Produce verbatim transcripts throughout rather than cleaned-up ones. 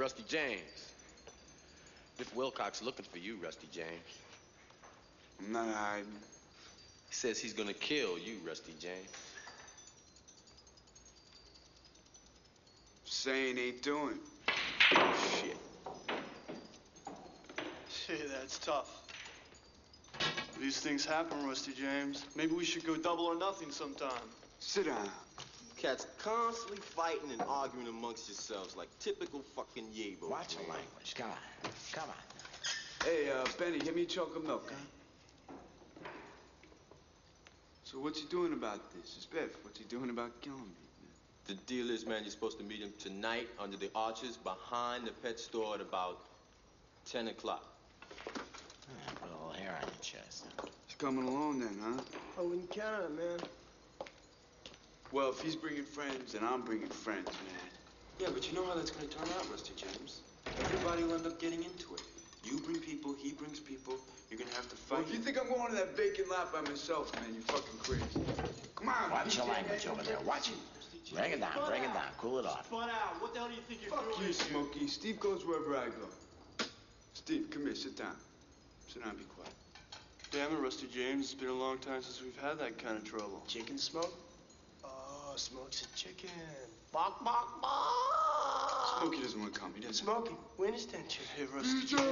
Rusty James. Biff Wilcox looking for you, Rusty James. I'm not hiding. He says he's gonna kill you, Rusty James. Saying ain't doing. Shit. Gee, that's tough. These things happen, Rusty James. Maybe we should go double or nothing sometime. Sit down. Cats constantly fighting and arguing amongst yourselves like typical fucking yabos. Watch your language. Come on. Come on. Hey, uh, Benny, give me a chocolate milk, huh? So what's he doing about this? It's Biff. What's he doing about killing me, man? The deal is, man, you're supposed to meet him tonight under the arches behind the pet store at about ten o'clock. Yeah, put a little hair on your chest. He's coming along then, huh? Oh, in Canada, man. Well, if he's bringing friends, then I'm bringing friends, man. Yeah, but you know how that's going to turn out, Rusty James. Everybody will end up getting into it. You bring people, he brings people. You're going to have to fight. Well, if you think I'm going to that vacant lot by myself, man, you're fucking crazy. Come on. Watch your language over there. Watch it. Bring it down. Bring it down. Cool it off. Spun out. What the hell do you think you're Fuck doing? you, Smokey. Steve goes wherever I go. Steve, come here. Sit down. Sit down and be quiet. Damn it, Rusty James. It's been a long time since we've had that kind of trouble. Chicken smoke? Oh, Smoke's a chicken. Bok, bok, bok. Smokey doesn't want to come. He doesn't. Smokey, win his tension. Hey, Rusty Midget!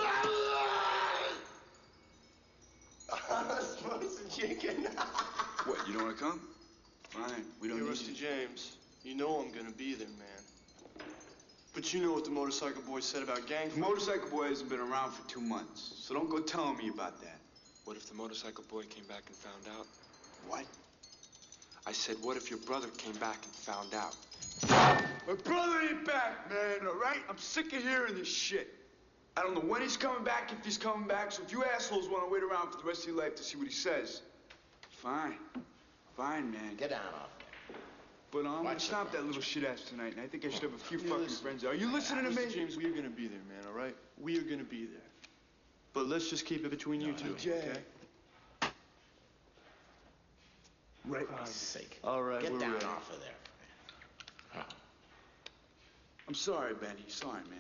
Smoke's a chicken. What, you don't want to come? Fine. We don't Hey, need Rusty you. James, you know I'm gonna be there, man. But you know what the motorcycle boy said about gang The motorcycle boy hasn't been around for two months, so don't go telling me about that. What if the motorcycle boy came back and found out? What? I said, what if your brother came back and found out? My brother ain't back, man, all right? I'm sick of hearing this shit. I don't know when he's coming back, if he's coming back, so if you assholes want to wait around for the rest of your life to see what he says, fine. Fine, man. Get down off. But I'm gonna Watch stop it, that man. little shit ass tonight, and I think I should have a few Yeah, fucking listen. friends. Are you listening to me? Rusty James, we are gonna be there, man, all right? We are gonna be there. But let's just keep it between you two, Jay. okay? For Christ's sake. All right, Get we're down ready. off of there. Huh. I'm sorry, Benny. Sorry, man.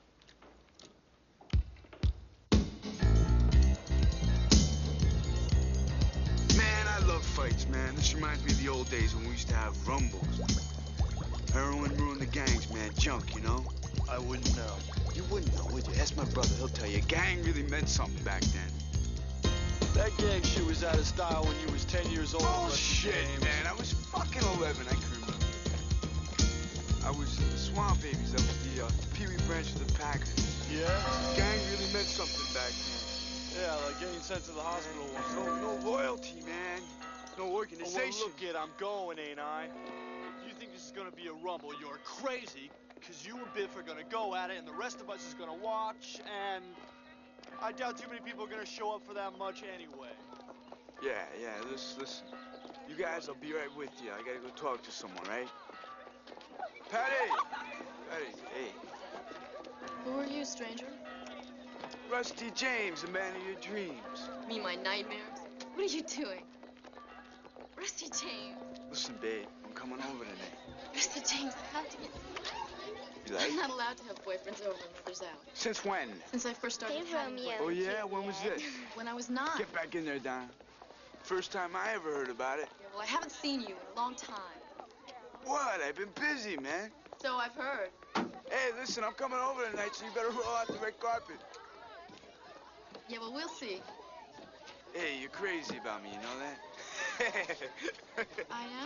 Man, I love fights, man. This reminds me of the old days when we used to have rumbles. Heroin ruined the gangs, man. Junk, you know? I wouldn't know. You wouldn't know, would you? Ask my brother. He'll tell you. Gang really meant something back then. That gang shit was out of style when you was ten years old. Oh, Rusty shit, James. man. I was fucking eleven. I can remember. I was in the Swamp Babies. That was the uh, Pee Wee branch of the Packers. Yeah? Gang really meant something back then. Yeah, like getting sent to the hospital once. No, no loyalty, man. No Oh, well, organization. look it, I'm going, ain't I? You think this is gonna be a rumble? You're crazy, because you and Biff are gonna go at it, and the rest of us is gonna watch, and I doubt too many people are gonna show up for that much anyway. Yeah, yeah, listen, listen. You guys, I'll be right with you. I gotta go talk to someone, right? Patty! Patty, hey. Who are you, stranger? Rusty James, the man of your dreams. Me, my nightmares? What are you doing? Rusty James. Listen, babe, I'm coming over tonight. Rusty James, I have to get... You like? I'm not allowed to have boyfriends over and mothers out. Since when? Since I first started Hey, having Romeo. Oh, boyfriends. yeah? When was this? When I was nine. Get back in there, Don. First time I ever heard about it. Yeah, well, I haven't seen you in a long time. What? I've been busy, man. So I've heard. Hey, listen, I'm coming over tonight, so you better roll out the red carpet. Yeah, well, we'll see. Hey, you're crazy about me, you know that? I am?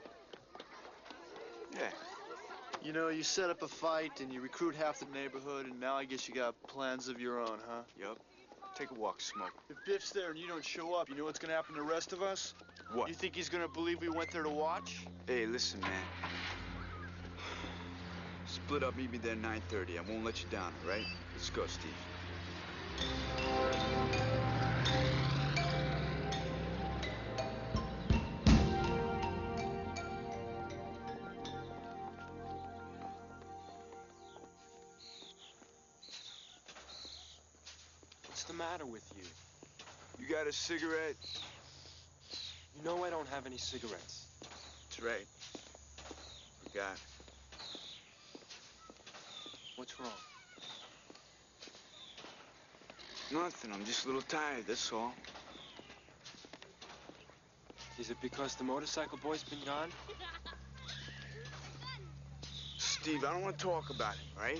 Yeah. You know, you set up a fight, and you recruit half the neighborhood, and now I guess you got plans of your own, huh? Yup. Take a walk, Smoke. If Biff's there and you don't show up, you know what's gonna happen to the rest of us? What? You think he's gonna believe we went there to watch? Hey, listen, man. Split up, meet me there at nine thirty. I won't let you down, all right? Let's go, Steve. What's the matter with you? You got a cigarette? You know I don't have any cigarettes. That's right. Forgot. What's wrong? Nothing. I'm just a little tired, that's all. Is it because the motorcycle boy's been gone? Steve, I don't want to talk about it, right?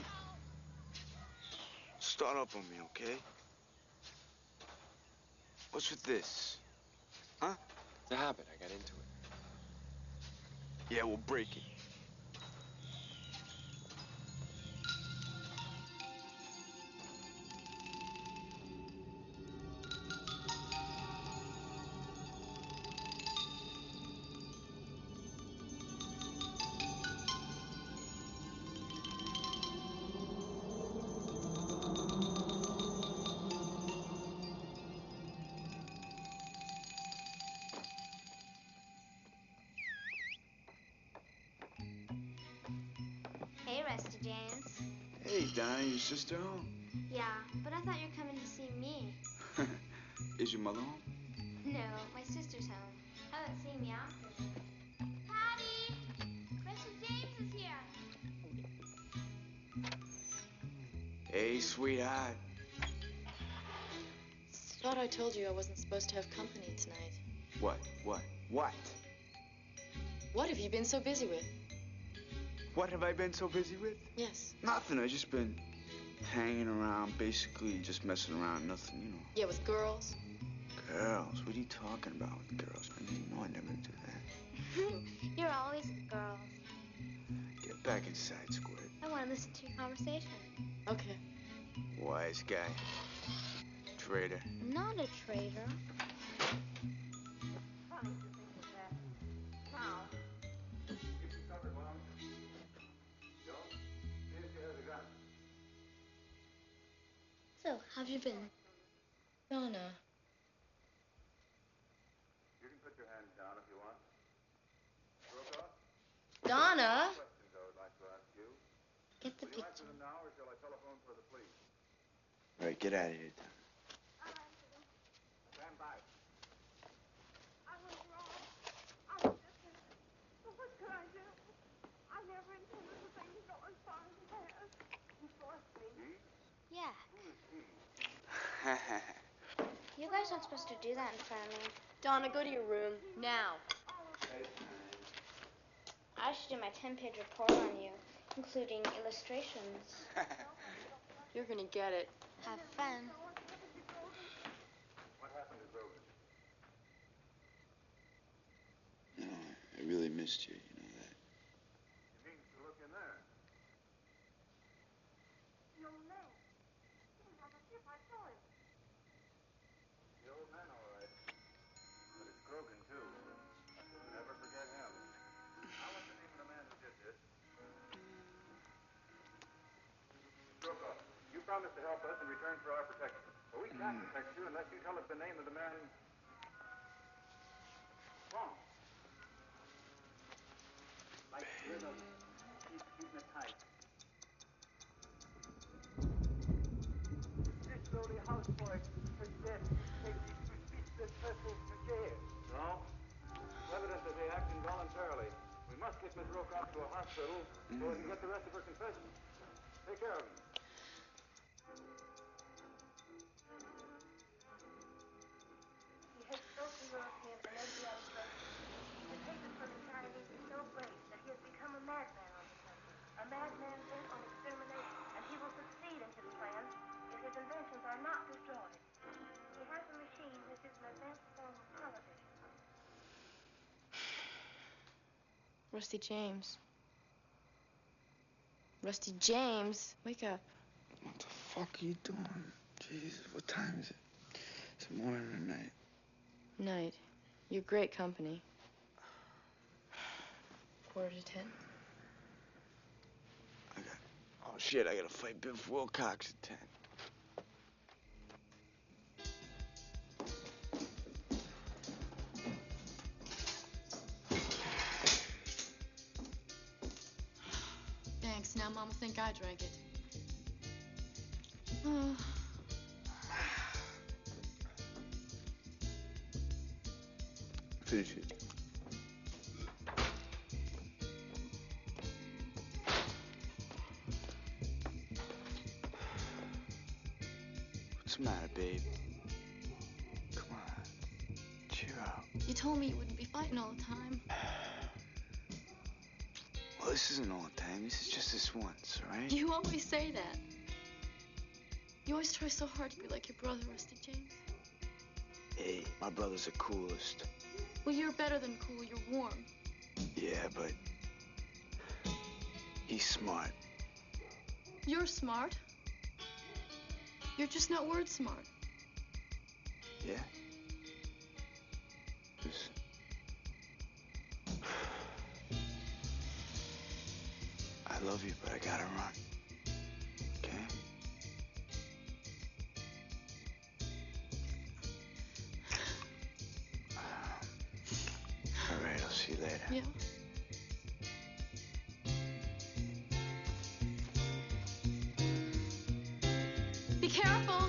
Start up on me, okay? What's with this? Huh? It's a habit. I got into it. Yeah, we'll break it. Hey, Rusty James. Hey, Diane, your sister home? Yeah, but I thought you were coming to see me. Is your mother home? No, my sister's home. Haven't seen me often. Patty! Rusty James is here. Hey, sweetheart. Thought I told you I wasn't supposed to have company tonight. What? What? What? What have you been so busy with? What have I been so busy with? Yes. Nothing. I've just been hanging around, basically just messing around. Nothing, you know. Yeah, with girls? Girls? What are you talking about with girls? I mean, no, I never do that. You're always with girls. Get back inside, Squid. I want to listen to your conversation. Okay. Wise guy. Traitor. Not a traitor. So, how've you been? Donna. You can put your hands down if you want. Rourke? Donna! Questions I would like to ask you. Get the Will you answer picture. them now, or shall I telephone for the police? All right, get out of here, Tom. Stand by. I was wrong. I was different. But what could I do? I never intended for things to go as far as it has. You forced me. Yeah. Who is he? You guys aren't supposed to do that in front of me. Donna, go to your room. Now. I should do my ten-page report on you, including illustrations. You're gonna get it. Have fun. What happened to Grogan? No, I really missed you, you know that. He means to look in there. Young man. He was on the ship. I saw him. The old man, all right. But it's Grogan, too. I shall never forget him. Now, what's the name of the man who did this? Rourke, you promised to help us in return for our protection. But we can't protect you unless you tell us the name of the man. Wrong. Like rhythm, keep hypnotized. This lowly houseboy has death takes two speechless vessels to jail. No. It's evident that they act involuntarily. We must get Miss Rourke to a hospital so we can get the rest of her confession. Take care of him. He has both the European and Asiatic races. His hatred for the Chinese is so great that he has become a madman on the subject. A madman bent on extermination, and he will succeed in his plans if his inventions are not destroyed. He has a machine which is an advanced form of television. Rusty James. Rusty James, wake up. What the fuck are you doing? Jesus, what time is it? Is it morning or night? Night. You're great company. Quarter to ten. I got... Oh, shit, I gotta fight Biff Wilcox at ten. Thanks. Now Mama think I drank it. Oh. Finish it. What's the matter, babe? Come on. Cheer up. You told me you wouldn't be fighting all the time. Well, this isn't all the time. This is just this once, all right? You always say that. You always try so hard to be like your brother, Rusty James. Hey, my brother's the coolest. Well, you're better than cool. You're warm. Yeah, but he's smart. You're smart. You're just not word smart. Yeah? Listen. I love you, but I gotta run. Okay? All right, I'll see you later. Yeah. Be careful.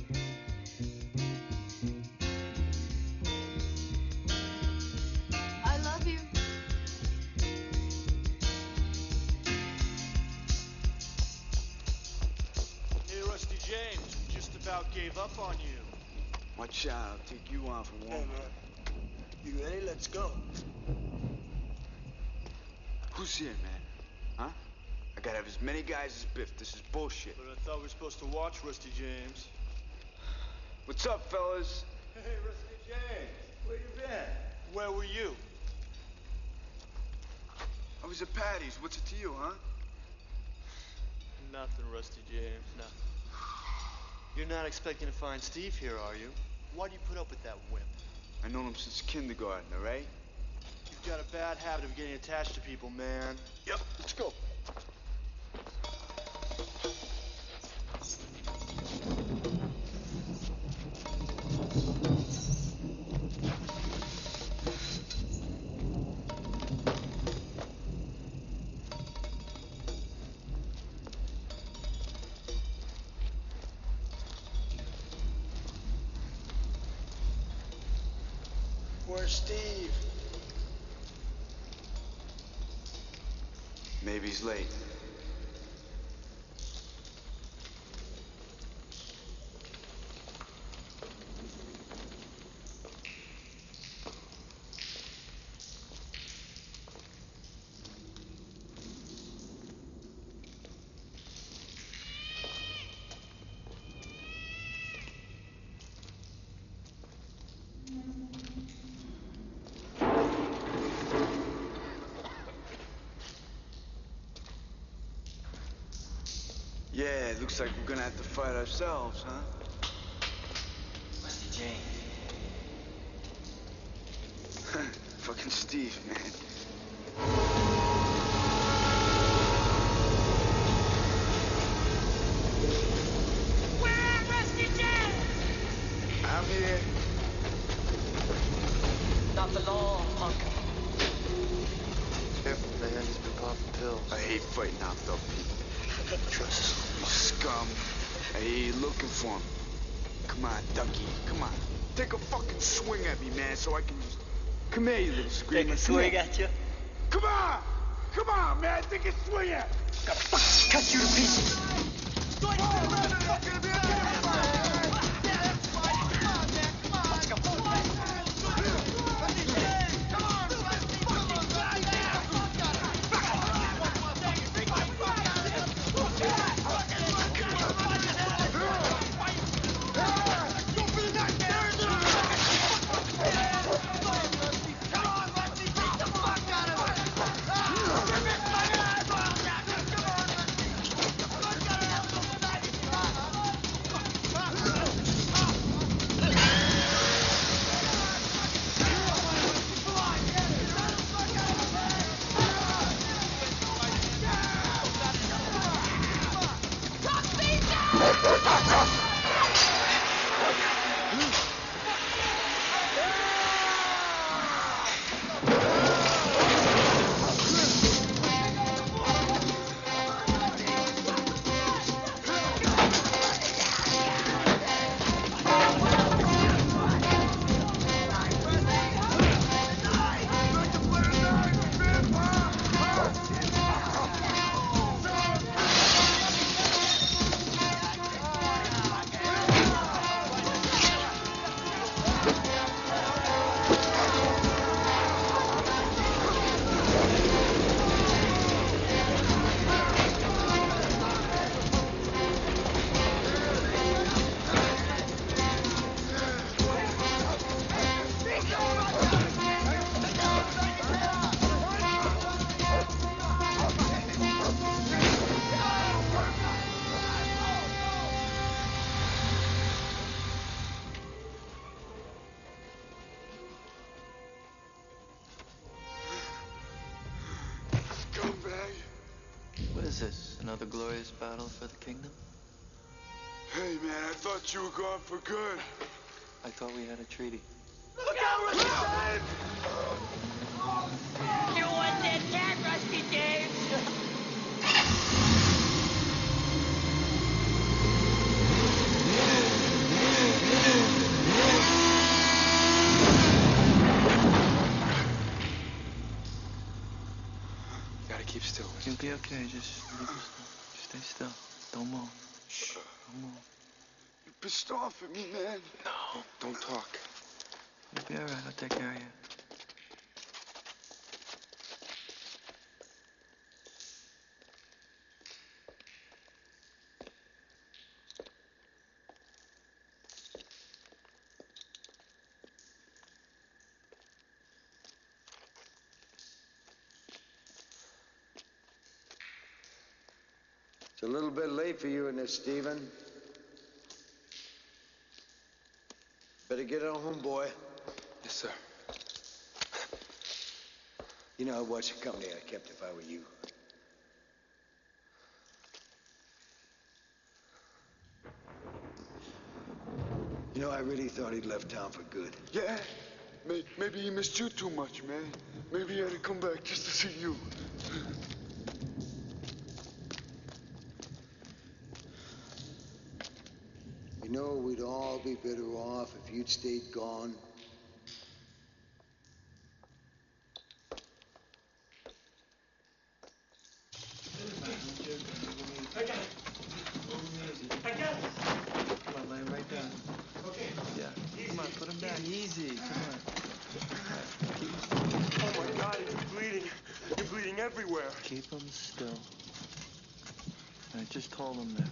I love you. Hey, Rusty James, we just about gave up on you. Watch out, I'll take you on for Hey, one. man. You ready? Let's go. Who's here, man? Huh? I gotta have as many guys as Biff. This is bullshit. But I thought we were supposed to watch Rusty James. What's up, fellas? Hey, Rusty James, where you been? Where were you? I was at Patty's. What's it to you, huh? Nothing, Rusty James, nothing. You're not expecting to find Steve here, are you? Why do you put up with that wimp? I known him since kindergarten, all right? You've got a bad habit of getting attached to people, man. Yep, let's go. Where's Steve? Maybe he's late. Yeah, it looks like we're gonna have to fight ourselves, huh? Rusty James. Fucking Steve, man. Where Rusty James? I'm here. Not for long, punk. Careful, man. He's been popping pills. I hate fighting knocked up people. Trust us. You scum. I hear you looking for him. Come on, Ducky. Come on. Take a fucking swing at me, man, so I can just... Come here, you little screamer. Take a swing at you? Come on! Come on, man! Take a swing at me! Gotta fucking cut you to pieces! Oh, man, I'm not gonna be able to get Let's go. What's this? Another glorious battle for the kingdom? Hey, man, I thought you were gone for good. I thought we had a treaty. Look out, Rusty James! You want that cat, Rusty James? Gotta keep still. You'll be okay. Just, just, just stay still. Don't move. Shh. Don't move. You're pissed off at me, man. No. Don't talk. You'll be all right. I'll take care of you. It's a little bit late for you in this, Stephen. Better get on home, boy. Yes, sir. You know, I'd watch the company I kept if I were you. You know, I really thought he'd left town for good. Yeah? May- Maybe he missed you too much, man. Maybe he had to come back just to see you. You know, we'd all be better off if you'd stayed gone. I got it. I got it. Come on, lay him right down. Okay. Yeah. Come on, put him down. Easy. Come on. Oh my God, he's bleeding. You're bleeding everywhere. Keep him still. I just hold him there.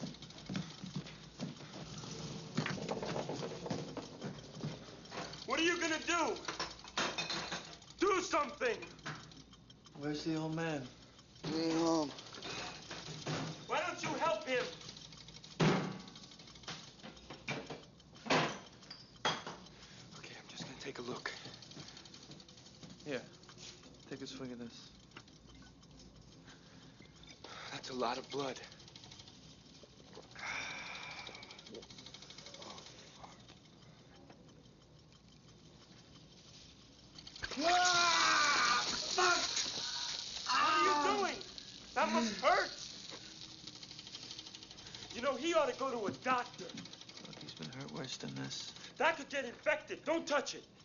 What are you gonna do? Do something! Where's the old man? He ain't home. Why don't you help him? Okay, I'm just gonna take a look. Here. Take a swig of this. That's a lot of blood. Ah! Fuck! What are you doing? That must hurt. You know, he ought to go to a doctor. Look, he's been hurt worse than this. That could get infected. Don't touch it.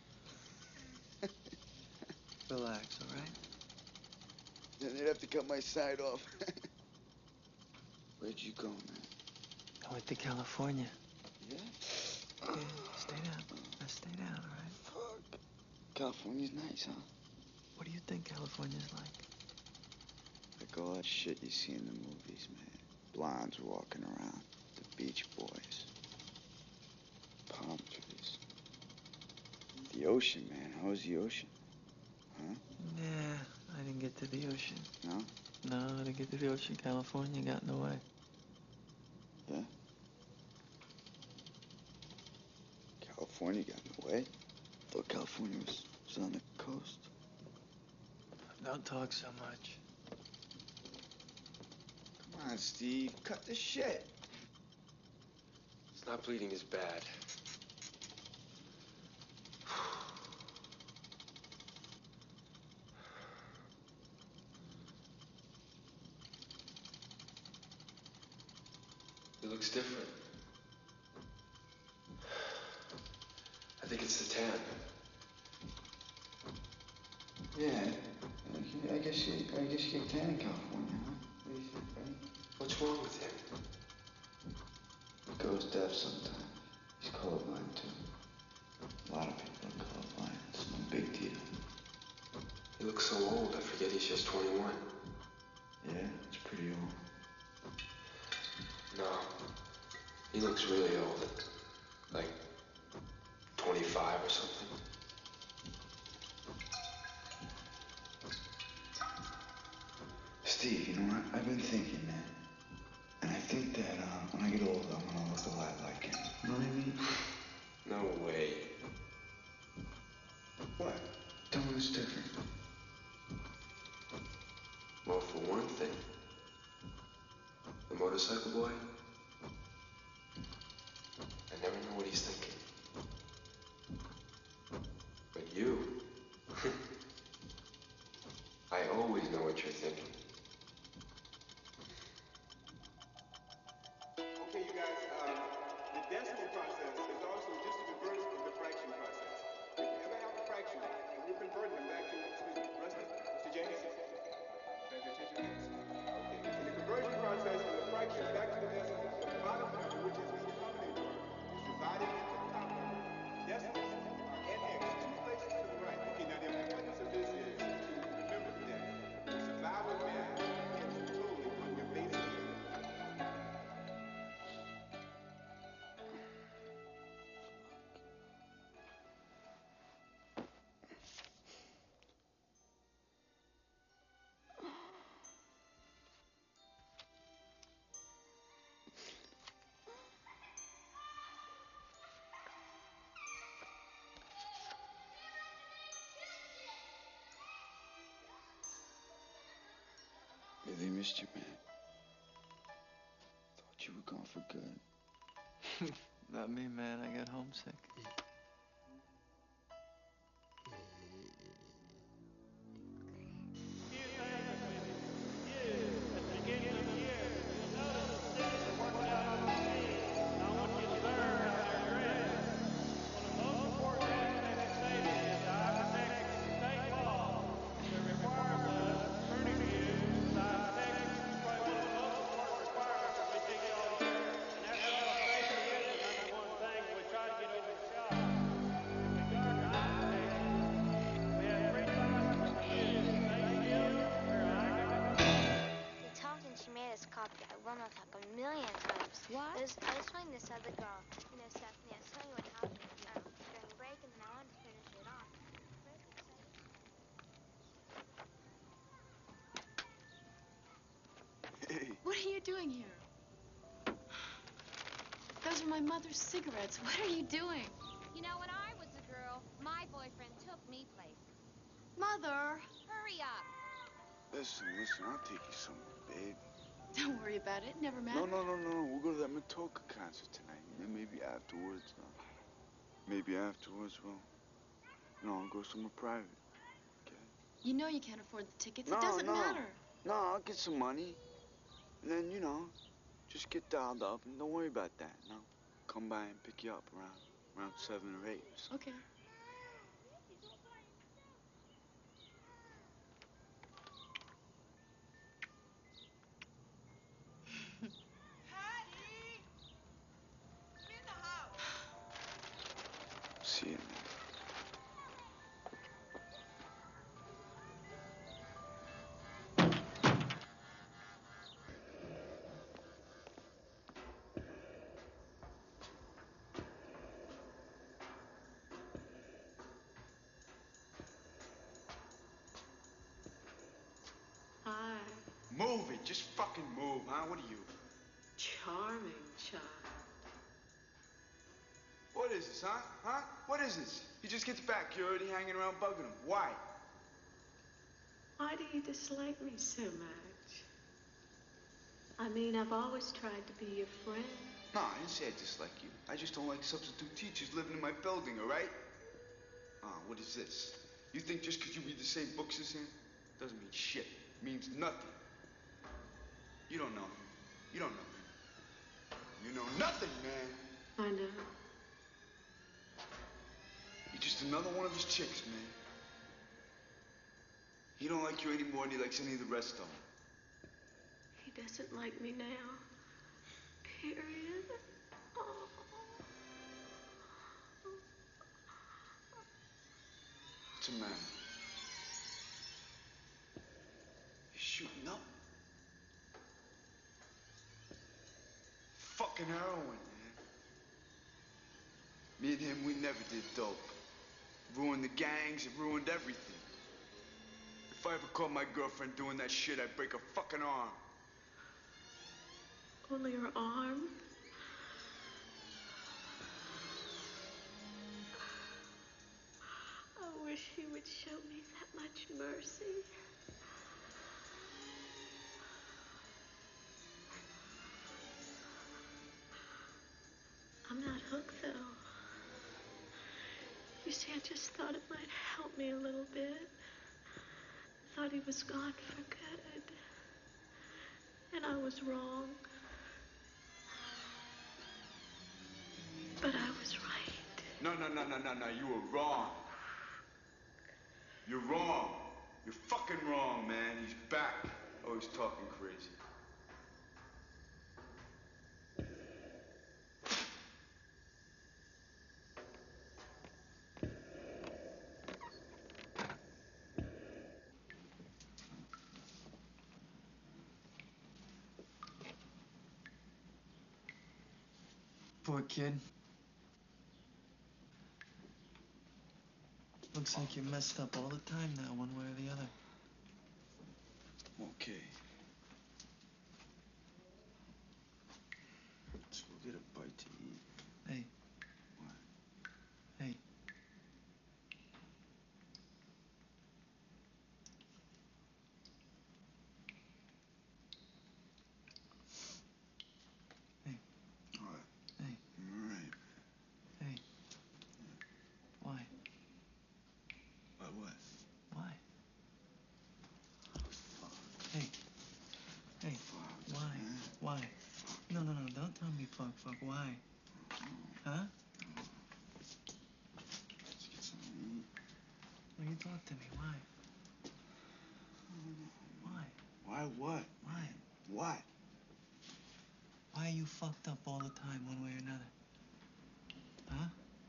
Relax, all right? Then they'd have to cut my side off. Where'd you go, man? I went to California. Yeah? Yeah, stay down. Now stay down, all right? Fuck. California's nice, huh? What do you think California's like? Like all that shit you see in the movies, man. Blondes walking around. The Beach Boys. Palm trees. The ocean, man. How was the ocean? Huh? Yeah, I didn't get to the ocean. No? No, I didn't get to the ocean. California got in the way. Yeah? California got in the way? I thought California was, was on the coast. Don't talk so much. Come on, Steve. Cut the shit. It's not bleeding as bad. It looks different. I think it's the tan. Yeah. I guess you, I guess you get tan in California, huh? What do you think, right? What's wrong with him? He goes deaf sometimes. He's colorblind, too. A lot of people are colorblind. It's no big deal. He looks so old, I forget he's just twenty-one. Yeah, it's pretty old. No. He looks really old. Like twenty-five or something. Steve, you know what? I've been thinking, man. And I think that uh, when I get older, I'm gonna look a lot like him. You know what I mean? No way. What? Tell me what's different. Well, for one thing, motorcycle boy? I never know what he's thinking. But you, I always know what you're thinking. Okay, you guys, um, the decimal process is also just a reverse of the fraction process. If you ever have a fraction, and we're converting them back to, excuse me, Rusty, Mister James? Pay attention, please. Okay, in the conversion process from the fraction back to the decimal, the bottom number, which is this denominator, is divided into the top number. Decimals are N X, two places to the right. Okay, now the importance of this is to remember that to survive with math depends totally on your basic thinking. Really missed you, man. Thought you were gone for good. Not me, man. I got homesick. She made us copy that one like a million times. What? I was, I was telling this other girl, you know, Stephanie, I was telling you what happened um, during break, and then I wanted to finish it off. Very excited. Hey. What are you doing here? Those are my mother's cigarettes. What are you doing? You know, when I was a girl, my boyfriend took me places. Mother! Hurry up. Listen, listen, I'll take you somewhere, babe. Don't worry about it. Never No, mattered. no, no, no, no. We'll go to that Matoka concert tonight. And then maybe afterwards, uh, maybe afterwards, we'll, you know, I'll go somewhere private. Okay? You know you can't afford the tickets. No, It doesn't no. matter. No, I'll get some money. And then, you know, just get dialed up and don't worry about that, no? Come by and pick you up around, around seven or eight or something. Okay. See you, man. Hi. Move it. Just fucking move, huh? What are you? Charming child. What is this, huh? Huh? What is this? He just gets back. You're already hanging around bugging him. Why? Why do you dislike me so much? I mean, I've always tried to be your friend. No, I didn't say I dislike you. I just don't like substitute teachers living in my building, all right? Ah, what is this? You think just because you read the same books as him doesn't mean shit. It means nothing. You don't know him. You don't know him. You know nothing, man. I know. You're just another one of his chicks, man. He don't like you any more than he likes any of the rest of them. He doesn't like me now. Period. Oh. What's the matter? He's shooting up. Fucking heroin, man. Me and him, we never did dope. Ruined the gangs, it ruined everything. If I ever caught my girlfriend doing that shit, I'd break her fucking arm. Only her arm? I wish he would show me that much mercy. book, though. You see, I just thought it might help me a little bit. Thought he was gone for good. And I was wrong. But I was right. No, no, no, no, no, no. You were wrong. You're wrong. You're fucking wrong, man. He's back. Oh, he's talking crazy. Poor kid. Looks like you're messed up all the time now, one way or the other. Okay. Let's go get a bite to eat. Hey. What? Hey. Hey. What? Hey. I'm all right. Hey. Why? What, what? Why? Fuck. Hey. Hey. Fuck, Why? man. Why? No, no, no. Don't tell me fuck, fuck. Why? Huh? Let's get something to eat. Well, you talk to me. Why? Why? Why what? Why? What? Why are you fucked up all the time, one way or another? Huh?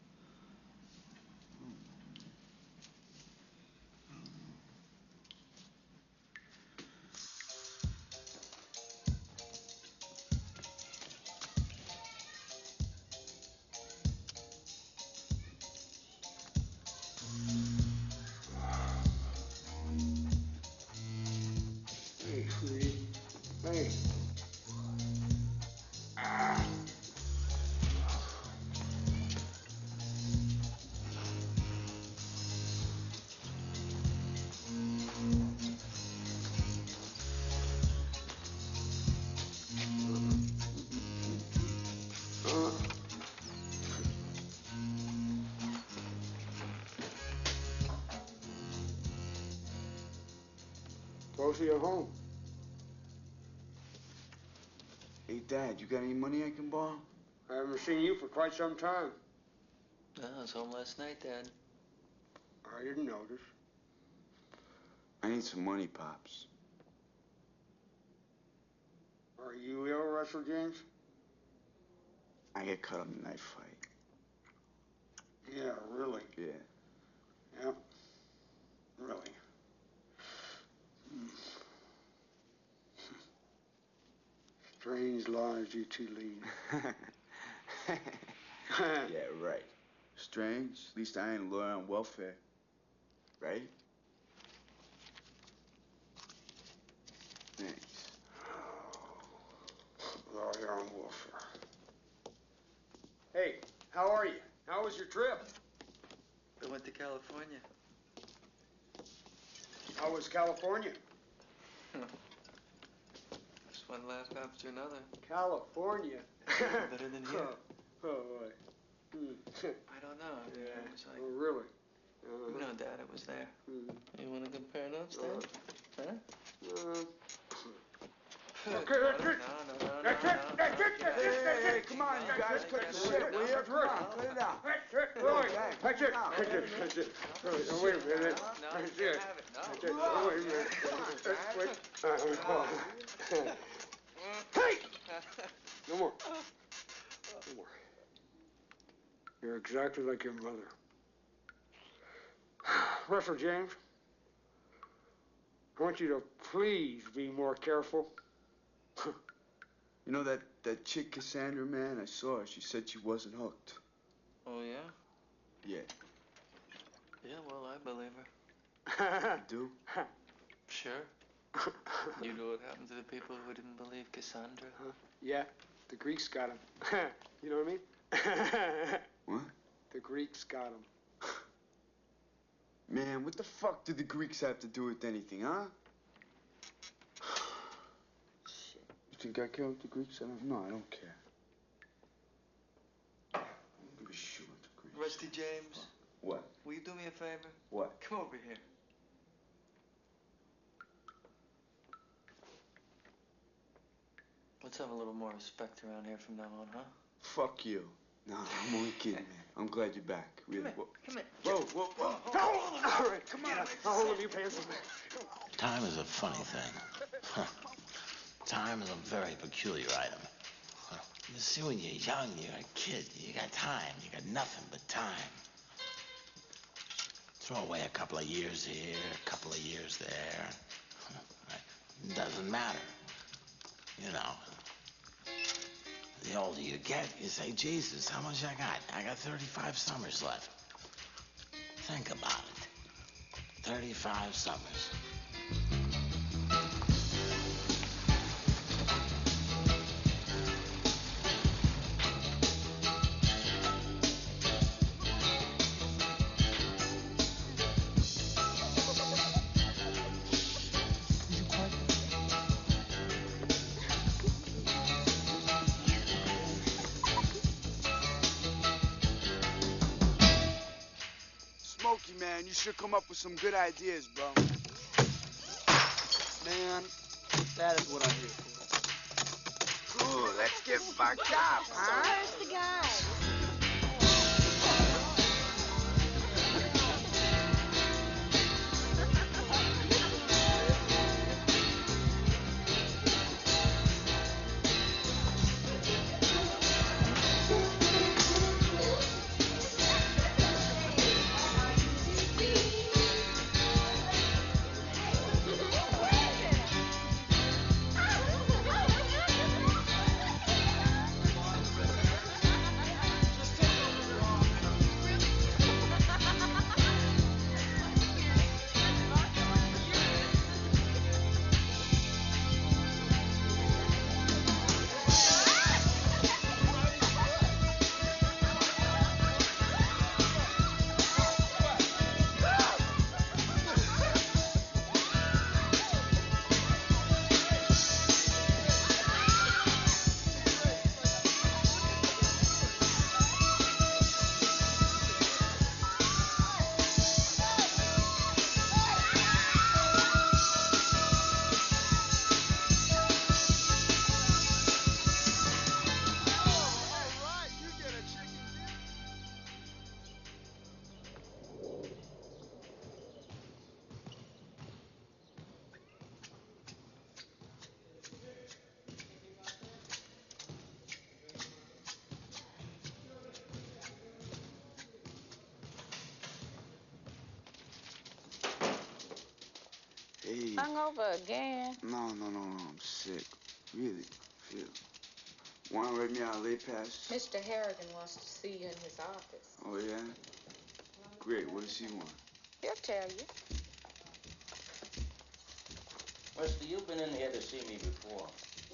Hey, sweetie. Hey. Ah. Uh. Close to your home. Hey, Dad, you got any money I can borrow? I haven't seen you for quite some time. No, I was home last night, Dad. I didn't notice. I need some money, Pops. Are you ill, Russell James? I get cut on the knife fight. Yeah, really. Yeah. Yeah. Really. Hmm. Strange lives you two lead. Yeah, right. Strange. At least I ain't a lawyer on welfare. Right? Thanks. Lawyer on welfare. Hey, how are you? How was your trip? I went to California. How was California? Just one laugh after another. California? Better than here. Oh, oh boy. Hmm. I don't know. I mean, Yeah. it was like... Oh, really? Uh-huh. No, Dad, it was there. Hmm. You want to compare notes, Dad? Huh? Uh, No, okay, that's it. no, no, no, That's no, it. no, That's no, it. That's it. That's Hey, it. come on, you guys, cut the shit, will you? That's Come right. on, cut it out. That's it. Right. That's it. That's it. That's it. Oh, wait a minute. That's it. That's it. Oh, wait a minute. Wait. Wait. Uh, Hey! No more. No more. You're exactly like your mother. Russell James, I want you to please be more careful. You know that, that chick Cassandra, man? I saw her. She said she wasn't hooked. Oh, yeah? Yeah. Yeah, well, I believe her. You do? Sure. You know what happened to the people who didn't believe Cassandra? Huh? Yeah, the Greeks got him. You know what I mean? What? The Greeks got him. Man, what the fuck did the Greeks have to do with anything, huh? You think I care what the Greeks said? No, I don't care. Rusty James. What? Will you do me a favor? What? Come over here. Let's have a little more respect around here from now on, huh? Fuck you. No, I'm only kidding, man. I'm glad you're back. Really. Come here. Come here. Whoa, whoa, whoa. All right, come on. I'll hold you pants. Time is a funny thing. Time is a very peculiar item. You see, when you're young, you're a kid. You got time. You got nothing but time. Throw away a couple of years here, a couple of years there. It doesn't matter. You know. The older you get, you say, Jesus, how much I got? I got thirty-five summers left. Think about it. thirty-five summers. Smokey, man, you should come up with some good ideas, bro. Man, that is what I'm here for. Cool, let's get fucked up, huh? Where's the guy? Hey. Hungover again? No, no, no, no. I'm sick. Really. Feel. Want to write me out a late pass? Mister Harrigan wants to see you in his office. Oh, yeah? Great. What does he want? He'll tell you. Rusty, you've been in here to see me before.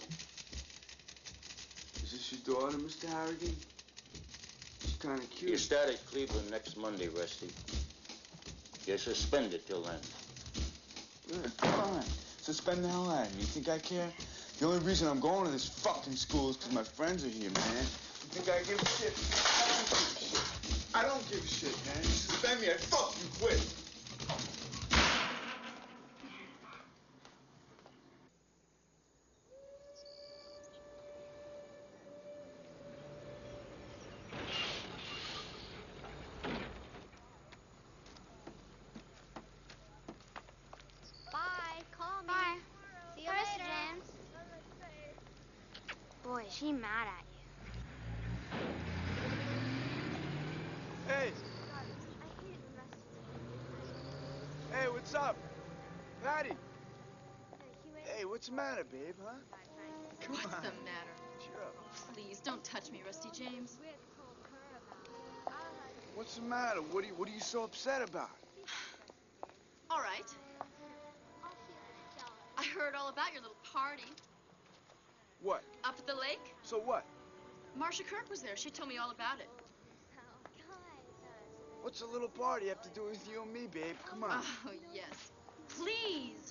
Is this your daughter, Mister Harrigan? She's kind of cute. You start at Cleveland next Monday, Rusty. You're suspended till then. Good, fine. Suspend the hell out of me. You think I care? The only reason I'm going to this fucking school is because my friends are here, man. You think I give a shit? I don't give a shit. I don't give a shit, man. You suspend me, I fucking quit. Bye. Call me. Bye. See you later, James. Boy, is she mad at you. Hey. Hey, what's up? Patty. Hey, what's the matter, babe, huh? Come What's on. the matter? Cheer up. Please, don't touch me, Rusty James. What's the matter? What are you, what are you so upset about? All right. I heard all about your little party. What? Up at the lake? So what? Marcia Kirk was there. She told me all about it. What's a little party have to do with you and me, babe? Come on. Oh, yes. Please.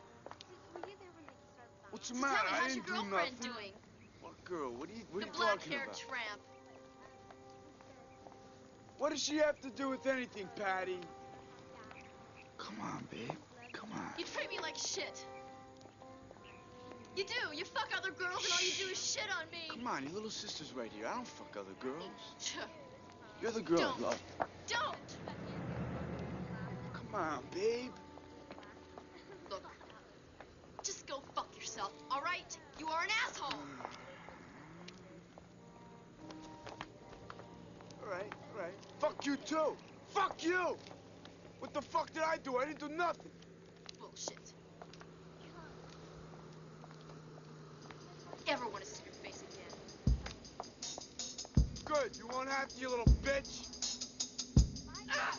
What's the So matter? tell me, I how's didn't your do girlfriend nothing. doing? What girl? What are you, what The are you talking black-haired about? tramp. What does she have to do with anything, Patty? Come on, babe. Come on. You treat me like shit. You do. You fuck other girls and all you do is shit on me. Come on, your little sister's right here. I don't fuck other girls. Tch. You're the girl Don't. I love. Don't. Come on, babe. Look, just go fuck yourself, all right? You are an asshole. All right, all right. Fuck you, too. Fuck you. What the fuck did I do? I didn't do nothing. Bullshit. Ever want to see your face again? Good. You won't have to, you little bitch. Ah!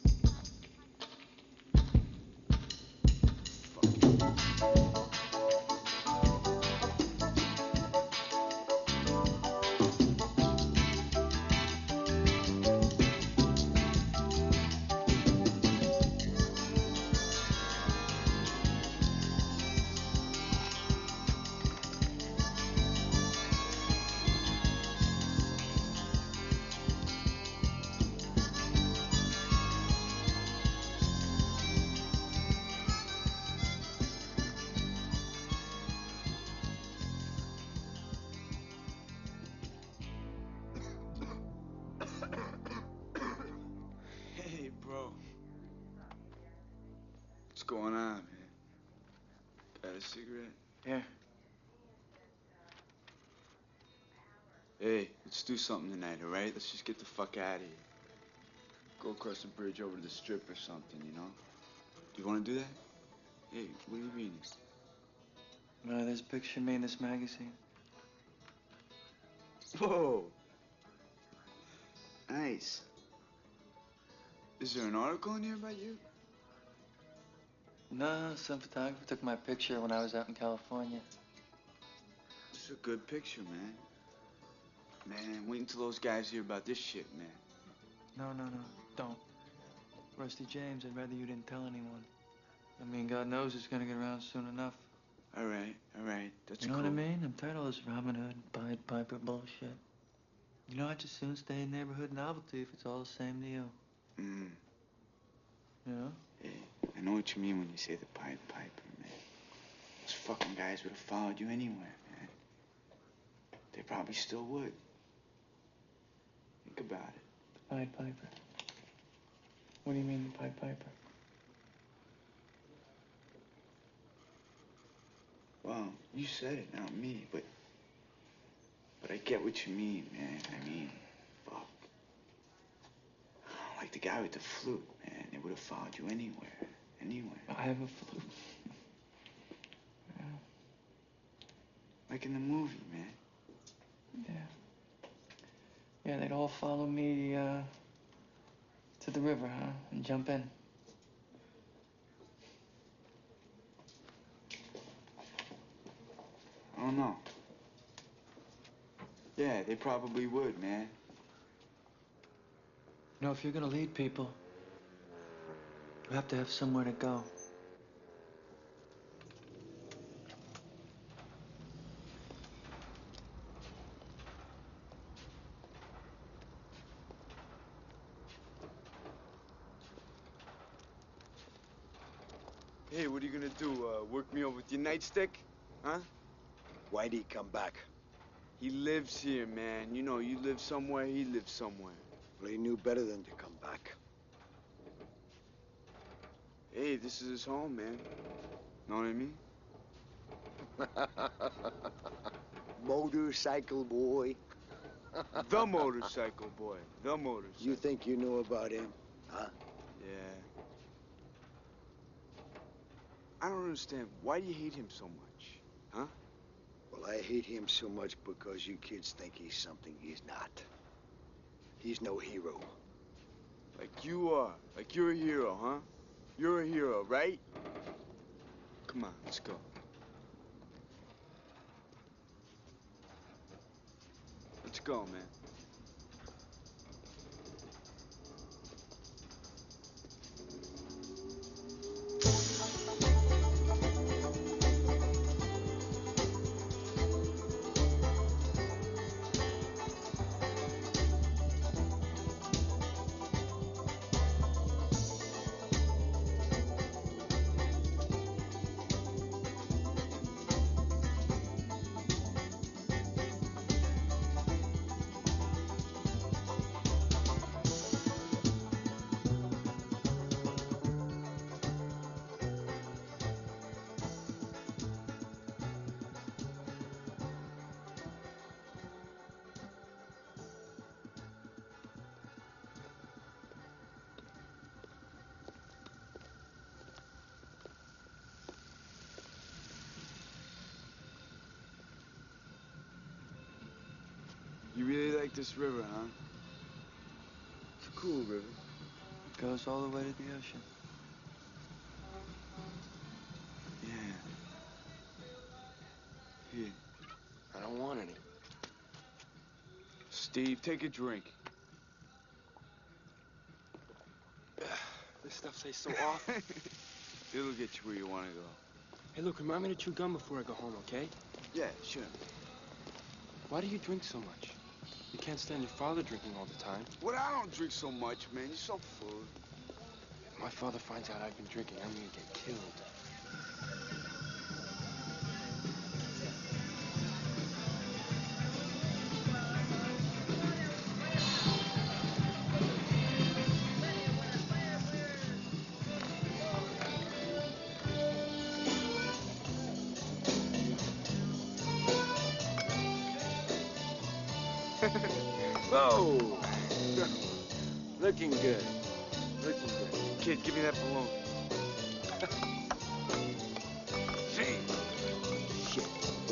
Hey, bro. What's going on, man? Got a cigarette? Here. Hey, let's do something tonight, all right? Let's just get the fuck out of here. Go across the bridge over to the strip or something, you know? Do you want to do that? Hey, what do you mean? Uh, there's a picture of me in this magazine. Whoa. Nice. Is there an article in here about you? No, some photographer took my picture when I was out in California. It's a good picture, man. Man, wait until those guys hear about this shit, man. No, no, no, don't. Rusty James, I'd rather you didn't tell anyone. I mean, God knows it's gonna get around soon enough. All right, all right, that's You know cool. what I mean? I'm tired of all this Robin Hood, Pied Piper bullshit. You know, I'd just soon stay in neighborhood novelty if it's all the same to you. Mm. You know? Hey, I know what you mean when you say the Pied Piper, man. Those fucking guys would have followed you anywhere, man. They probably still would. Think about it. The Pied Piper. What do you mean, the Pied Piper? Well, you said it, not me, but... But I get what you mean, man. I mean, fuck. Like the guy with the flute, man. They would have followed you anywhere. Anywhere. I have a flute. Yeah. Like in the movie, man. Yeah. Yeah, they'd all follow me, uh... to the river, huh? And jump in. I don't know. Yeah, they probably would, man. You know, if you're gonna lead people, you have to have somewhere to go. Hey, what are you gonna do? Uh, work me over with your nightstick? Huh? Why'd he come back? He lives here, man. You know, you live somewhere, he lives somewhere. Well, he knew better than to come back. Hey, this is his home, man. Know what I mean? Motorcycle boy. The motorcycle boy. The motorcycle. You think you knew about him, huh? Yeah. I don't understand. Why do you hate him so much? Huh? Well, I hate him so much because you kids think he's something he's not. He's no hero. Like you are. Like you're a hero, huh? You're a hero, right? Come on, let's go. Let's go, man. like this river, huh? It's a cool river. It goes all the way to the ocean. Yeah. Here. I don't want any. Steve, take a drink. This stuff tastes so awful. It'll get you where you want to go. Hey, look, remind me to chew gum before I go home, okay? Yeah, sure. Why do you drink so much? You can't stand your father drinking all the time. What? I don't drink so much, man. You're so full. If my father finds out I've been drinking, I'm gonna get killed. Whoa! Looking good. Looking good. Kid, give me that balloon. See? Shit.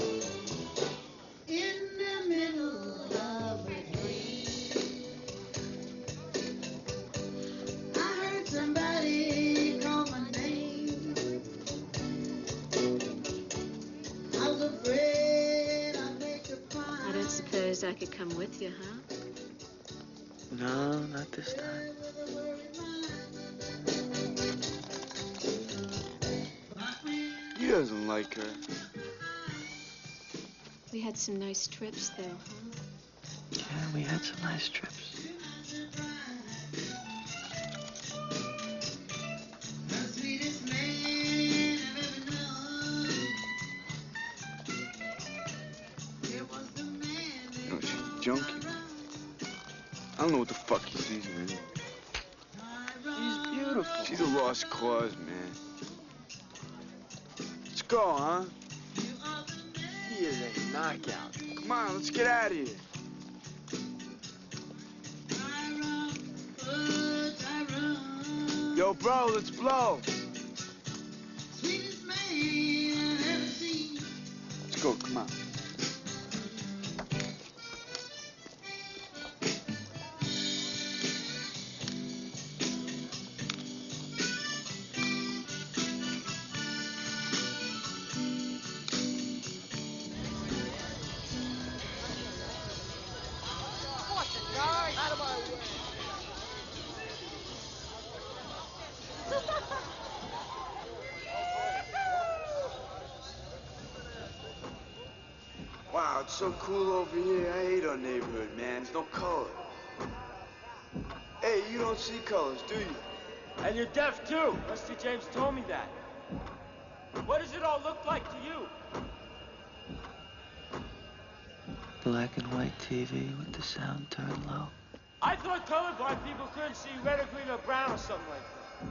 In the middle of a dream, I heard somebody call my name. I was afraid I'd make a cry. I don't suppose I could come with you, huh? No, not this time. He doesn't like her. We had some nice trips, though, huh? Yeah, we had some nice trips. No, she's a junkie. I don't know what the fuck he sees her in. She's beautiful. She's a lost cause, man. Let's go, huh? He is a knockout. Come on, let's get out of here. Yo, bro, let's blow. Let's go, come on. Out of my way. Wow, it's so cool over here. I hate our neighborhood, man. There's no color. Hey, you don't see colors, do you? And you're deaf, too. Rusty James told me that. What does it all look like to you? Black and white T V with the sound turned low. I thought colorblind people couldn't see red or green or brown or something like that.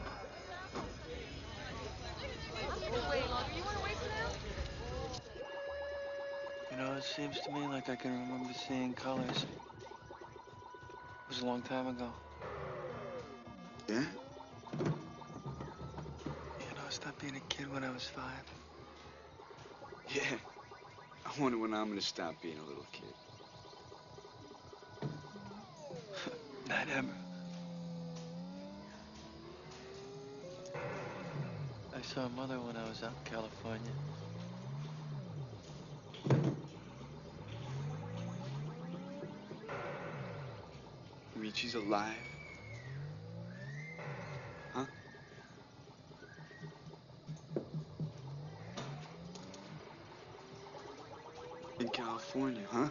Wait, longer. You want to wait for now? You know, it seems to me like I can remember seeing colors. It was a long time ago. Yeah? You know, I stopped being a kid when I was five. Yeah. I wonder when I'm gonna stop being a little kid. Not ever. I saw Mother when I was out in California. You mean she's alive? Huh? In California, huh?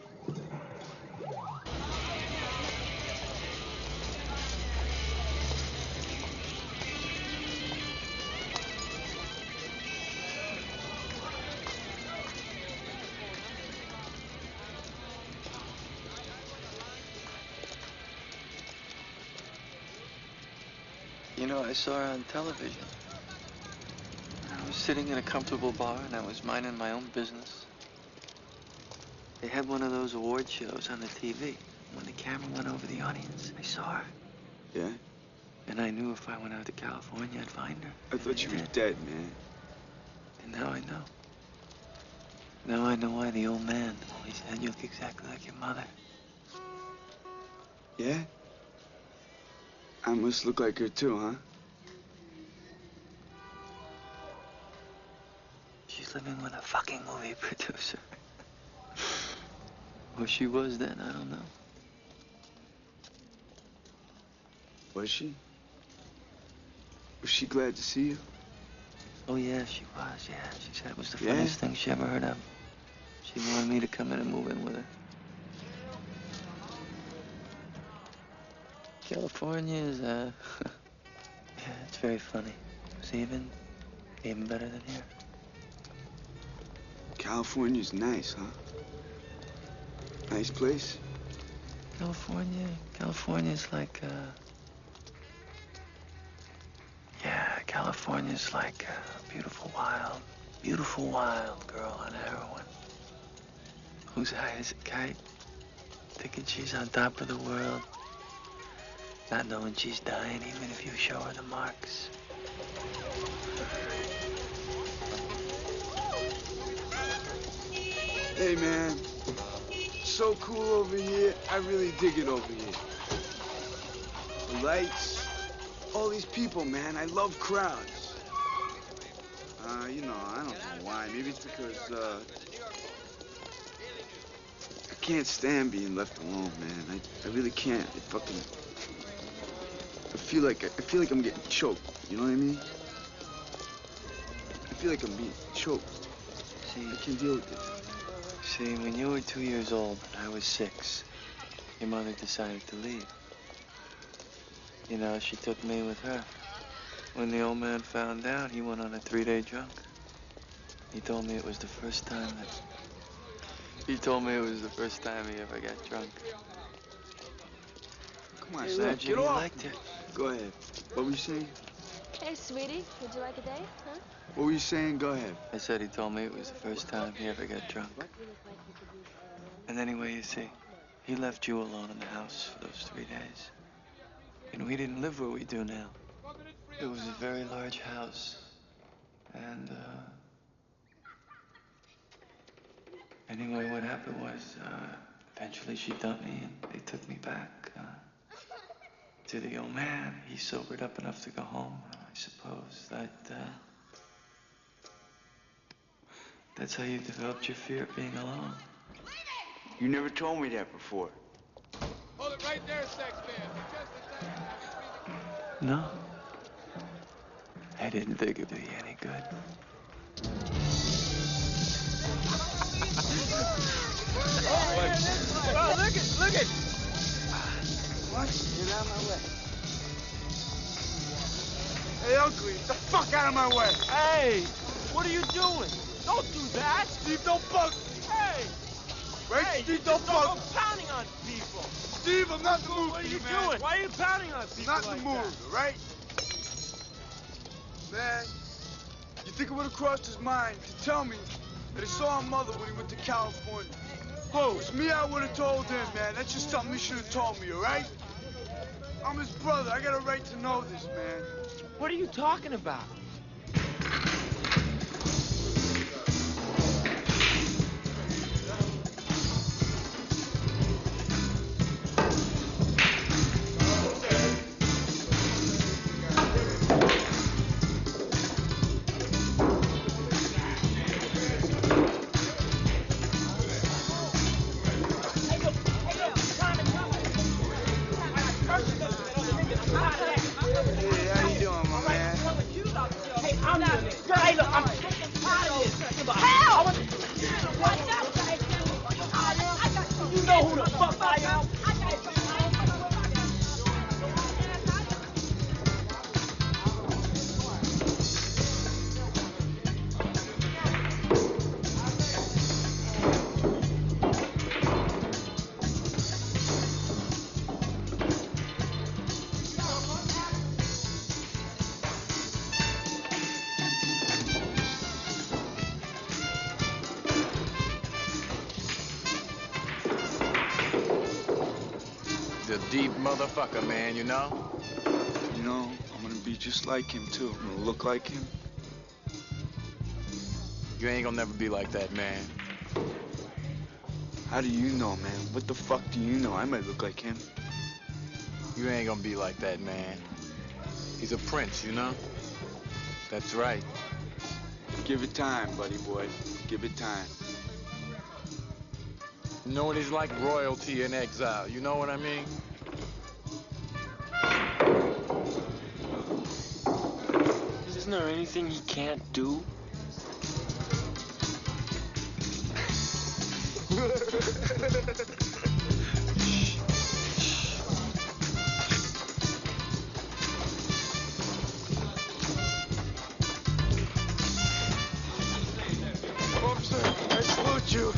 You know, I saw her on television. I was sitting in a comfortable bar and I was minding my own business. They had one of those award shows on the T V. When the camera went over the audience, I saw her. Yeah? And I knew if I went out to California, I'd find her. I thought she was dead, man. And now I know. Now I know why the old man always said you look exactly like your mother. Yeah? I must look like her too, huh? She's living with a fucking movie producer. Or she was then, I don't know. Was she? Was she glad to see you? Oh, yeah, she was, yeah. She said it was the Yeah? funniest thing she ever heard of. She wanted me to come in and move in with her. California is, uh... yeah, it's very funny. It's even, even better than here. California's nice, huh? Nice place? California, California's like, uh... yeah, California's like a beautiful, wild, beautiful, wild girl on heroin. Who's high as a kite, thinking she's on top of the world, not knowing she's dying even if you show her the marks. Hey, man. So cool over here. I really dig it over here. The lights, all these people, man. I love crowds. Uh, you know, I don't know why. Maybe it's because, uh... I can't stand being left alone, man. I, I really can't. It fucking... I feel like, I feel like I'm getting choked. You know what I mean? I feel like I'm being choked. See, I can't deal with this. See, when you were two years old and I was six, your mother decided to leave. You know, she took me with her. When the old man found out, he went on a three-day drunk. He told me it was the first time that... He told me it was the first time he ever got drunk. Come on, Hey, Sam, look, get he off. liked it. Go ahead. What were you saying? Hey, sweetie, would you like a date, huh? What were you saying? Go ahead. I said he told me it was the first time he ever got drunk. And anyway, you see, he left you alone in the house for those three days. And we didn't live where we do now. It was a very large house. And, uh... anyway, what happened was, uh, eventually she dumped me and they took me back, uh, to the old man. He sobered up enough to go home, I suppose. That, uh... That's how you developed your fear of being alone. You never told me that before. Hold it right there, sex man. No. I didn't think it'd be any good. Oh, look it, look it. What? Get out of my way. Hey, Uncle, get the fuck out of my way. Hey, what are you doing? Don't do that. Steve, don't bug. Hey. Right, Hey, Steve, you don't just bug. don't go pounding on people. Steve, I'm not in the mood. What are you man. doing? Why are you pounding on people Not in like the mood, that? all right? Man, you think it would have crossed his mind to tell me that he saw his mother when he went to California? Who? It's me, I would have told him, man. That's just something he should have told me, all right? I'm his brother. I got a right to know this, man. What are you talking about? A deep motherfucker, man, you know? You know, I'm gonna be just like him, too. I'm gonna look like him. You ain't gonna never be like that, man. How do you know, man? What the fuck do you know? I might look like him. You ain't gonna be like that, man. He's a prince, you know? That's right. Give it time, buddy boy. Give it time. You know what he's like? Royalty in exile. You know what I mean? Isn't there anything he can't do? Officer, I salute you.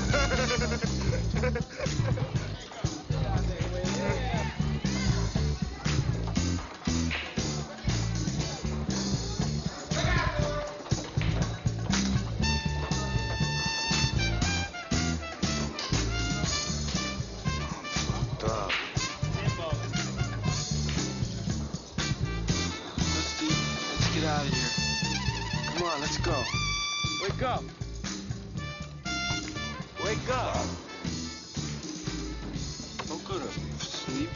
Wake up! Wake up! Don't go to sleep.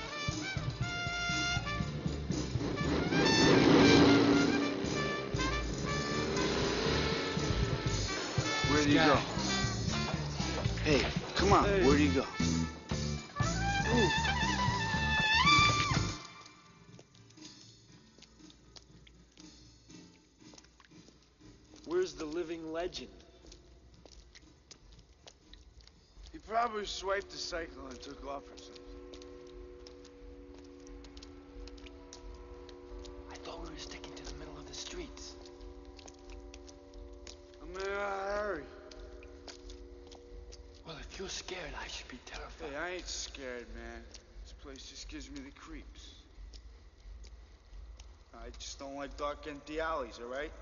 Where'd he go? Hey, come on. Hey. Where'd he go? Ooh. Where's the living legend? He probably swiped the cycle and took off or something. I thought we were sticking to the middle of the streets. I'm in a hurry. Well, if you're scared, I should be terrified. Hey, I ain't scared, man. This place just gives me the creeps. I just don't like dark, empty alleys, all right?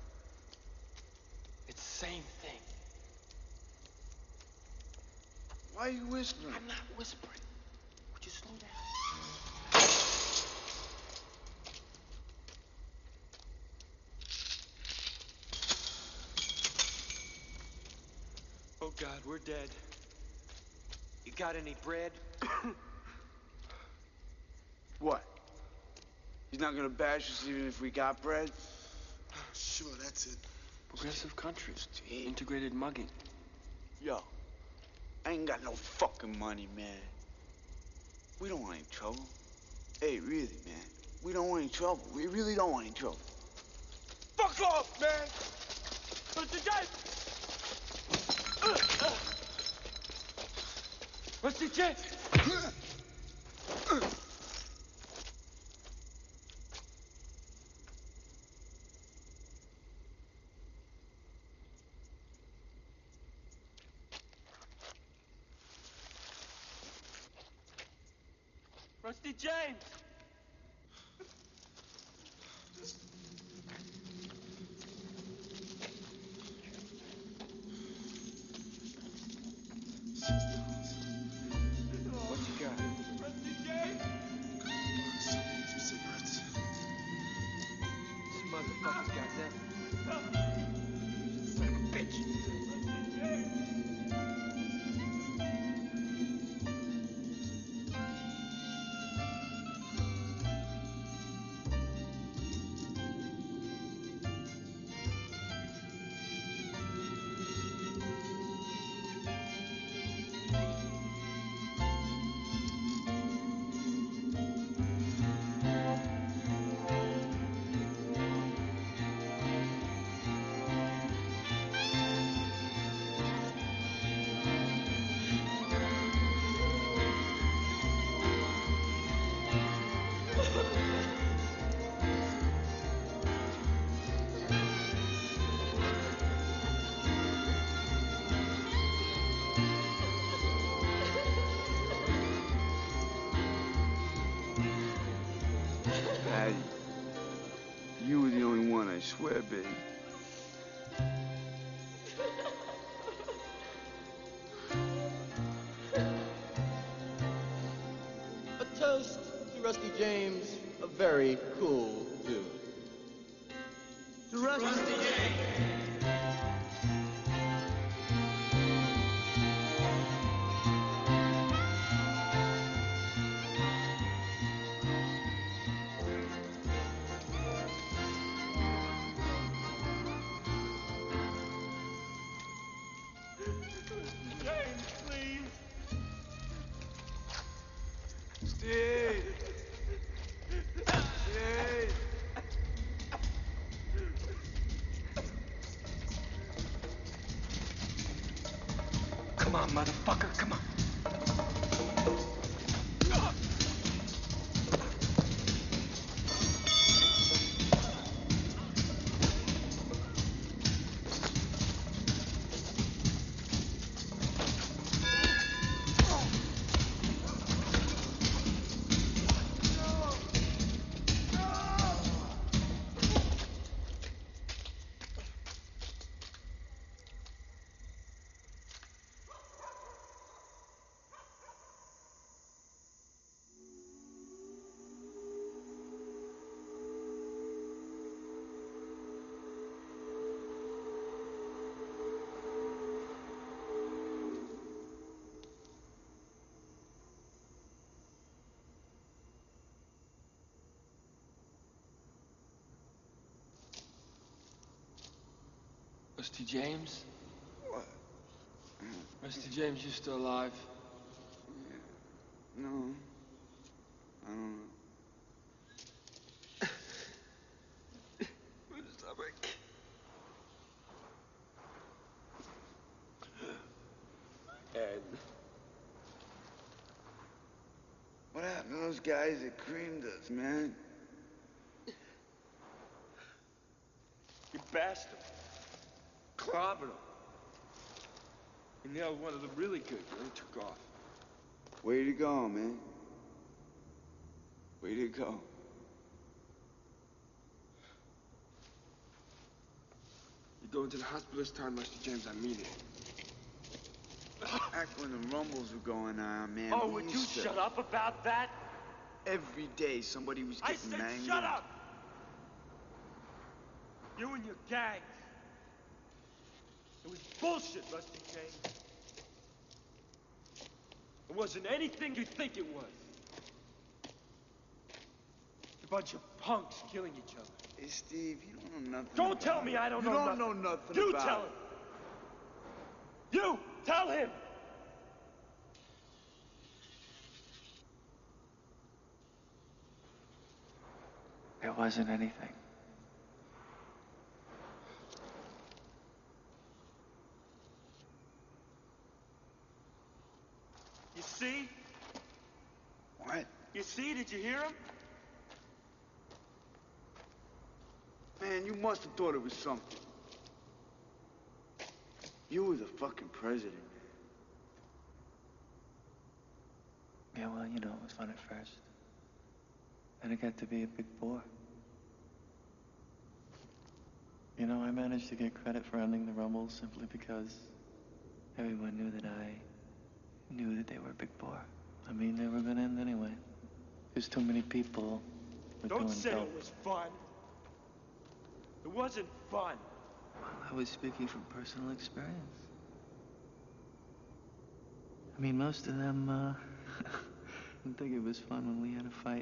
It's the same thing. Why are you whispering? I'm not whispering. Would you slow down? Oh, God, we're dead. You got any bread? What? He's not gonna bash us even if we got bread? Sure, that's it. Progressive country. Integrated mugging. Yo, I ain't got no fucking money, man. We don't want any trouble. Hey, really, man. We don't want any trouble. We really don't want any trouble. Fuck off, man! Mister James! Uh, uh. Mister James! Rusty James! What you got? Rusty James! Some cigarettes. This motherfucker's got them. Son of a bitch. Rusty James! Patty, you were the only one, I swear, baby. A toast to Rusty James, a very cool dude. To Rusty, Rusty James! Rusty James? What? Rusty James, you still alive? Yeah. No. I don't know. My stomach. And what happened to those guys that creamed us, man? you bashed him. Clobbered him. You nailed one of the really good and he took off. Way to go, man. Way to go. You go into the hospital this time, Mister James, I mean it. Back when the rumbles were going on, man. Oh, we would you used to- shut up about that? Every day somebody was I getting said mangled. shut up! You and your gang. It was bullshit, Rusty James. It wasn't anything you think it was. A bunch of punks killing each other. Hey, Steve, you don't know nothing Don't about tell me it. I don't you know don't nothing. know nothing You about tell it. him. You tell him. There wasn't anything. You see? What? You see? Did you hear him? Man, you must have thought it was something. You were the fucking president, man. Yeah, well, you know, it was fun at first. And I got to be a big bore. You know, I managed to get credit for ending the rumble simply because everyone knew that I knew that they were a big bore. I mean, they were gonna end anyway. There's too many people were Don't doing say dope. it was fun. It wasn't fun. Well, I was speaking from personal experience. I mean, most of them, uh, didn't think it was fun when we had a fight.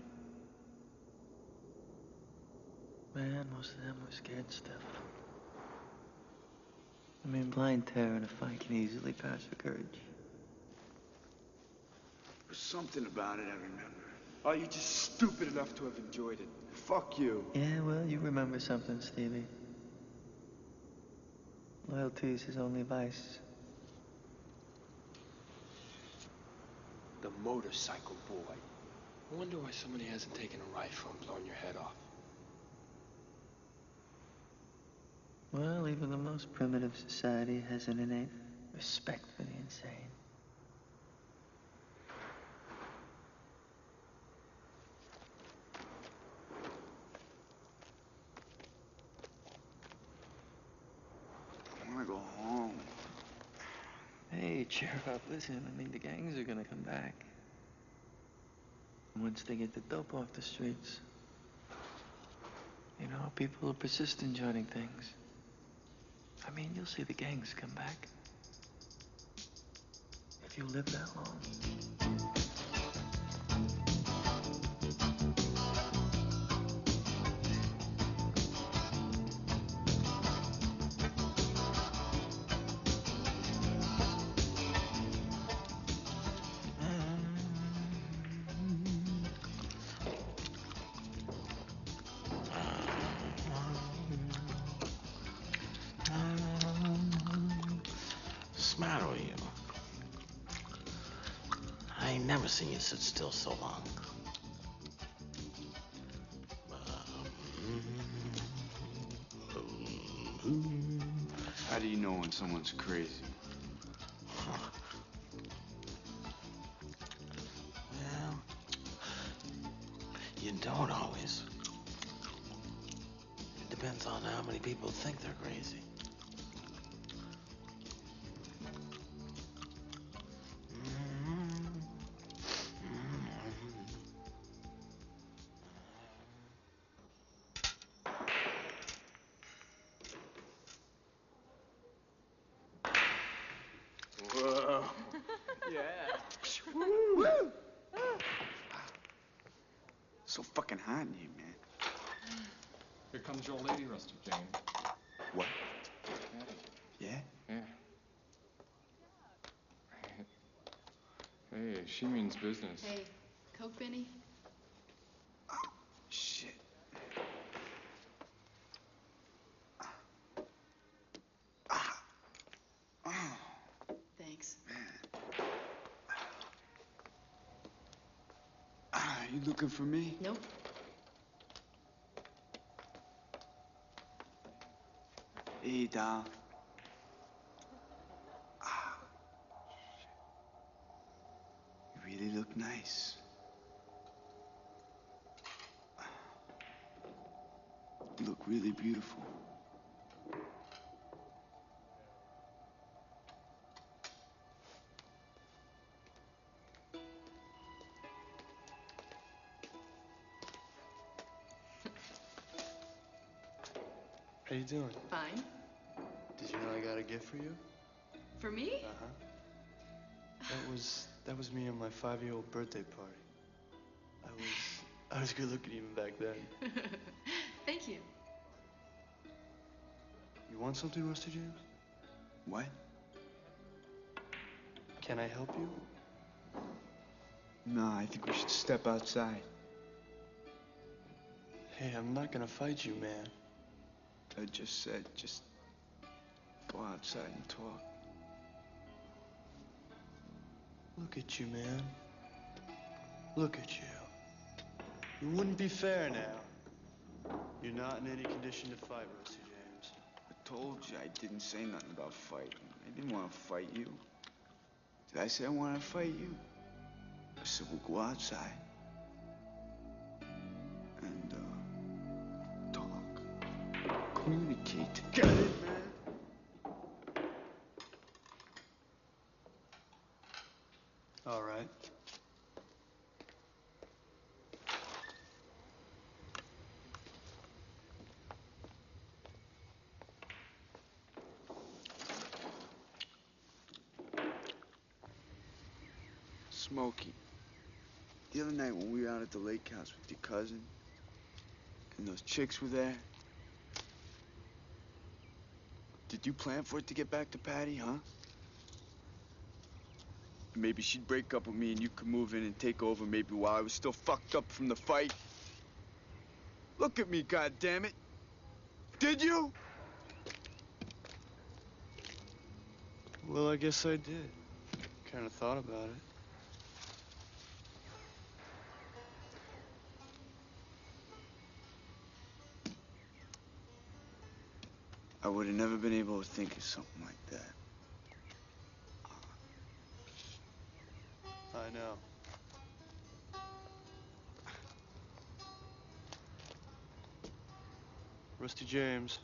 Man, most of them were scared stiff. I mean, blind terror in a fight can easily pass for courage. There's something about it I remember. Oh, you're just stupid enough to have enjoyed it. Fuck you. Yeah, well, you remember something, Stevie. Loyalty is his only vice. The motorcycle boy. I wonder why somebody hasn't taken a rifle and blown your head off. Well, even the most primitive society has an innate respect for the insane. I want to go home. Hey, cheer up. Listen, I mean, the gangs are gonna come back. Once they get the dope off the streets. You know, people will persist in joining things. I mean, you'll see the gangs come back. If you live that long. What's the matter with you? I ain't never seen you sit still so long. How do you know when someone's crazy? Well, you don't always. It depends on how many people think they're crazy. Whoa. Yeah. Woo. Woo. So fucking hot in here, man. Here comes your lady, Rusty James. What? Patty. Hey, she means business. Hey, Coke, Benny? Shit. Thanks. Ah, you looking for me? Nope. Hey, doll. You really look nice. You look really beautiful. How you doing? Fine. Did you know I got a gift for you? For me? Uh-huh. That was that was me on my five-year-old birthday party. I was I was good looking even back then. Thank you. You want something, Rusty James? What? Can I help you? No, I think we should step outside. Hey, I'm not gonna fight you, man. I just said, just go outside and talk. Look at you, man. Look at you. It wouldn't be fair now. You're not in any condition to fight, Rusty James. I told you I didn't say nothing about fighting. I didn't want to fight you. Did I say I wanted to fight you? I said we'll go outside and uh, talk, communicate. Got it, man. All right. Smokey, the other night when we were out at the lake house with your cousin, and those chicks were there, did you plan for it to get back to Patty, huh? Maybe she'd break up with me and you could move in and take over maybe while I was still fucked up from the fight. Look at me, goddammit. Did you? Well, I guess I did. Kind of thought about it. I would have never been able to think of something like that. I know. Rusty James,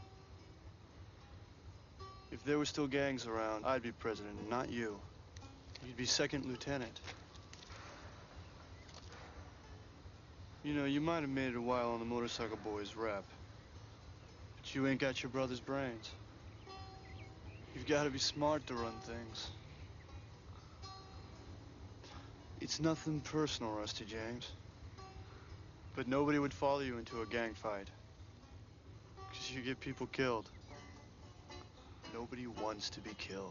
if there were still gangs around, I'd be president, not you. You'd be second lieutenant. You know, you might have made it a while on the motorcycle boys' rep, but you ain't got your brother's brains. You've got to be smart to run things. It's nothing personal, Rusty James. But nobody would follow you into a gang fight. Because you get people killed. Nobody wants to be killed.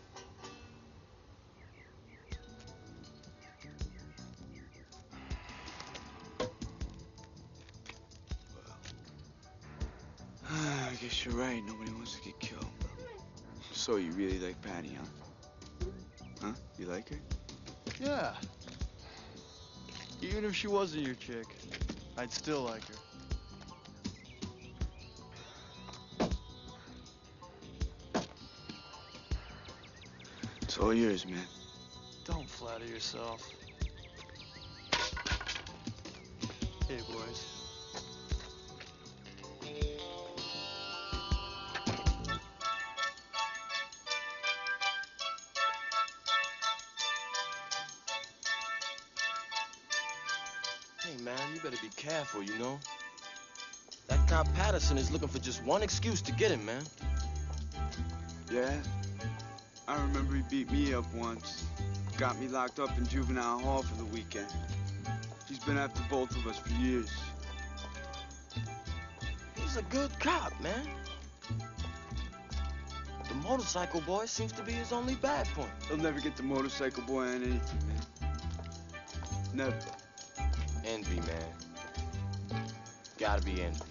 I guess you're right. Nobody wants to get killed. So you really like Patty, huh? Huh? You like her? Yeah. Even if she wasn't your chick, I'd still like her. It's all yours, man. Don't flatter yourself. Hey, boys. Hey, man, you better be careful, you know? That cop Patterson is looking for just one excuse to get him, man. Yeah? I remember he beat me up once. Got me locked up in juvenile hall for the weekend. He's been after both of us for years. He's a good cop, man. The motorcycle boy seems to be his only bad point. He'll never get the motorcycle boy on anything, man. Never. Envy, man. Gotta be envy.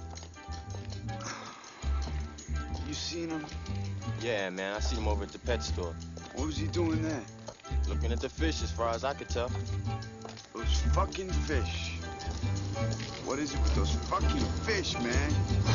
You seen him? Yeah, man, I seen him over at the pet store. What was he doing there? Looking at the fish, as far as I could tell. Those fucking fish. What is it with those fucking fish, man?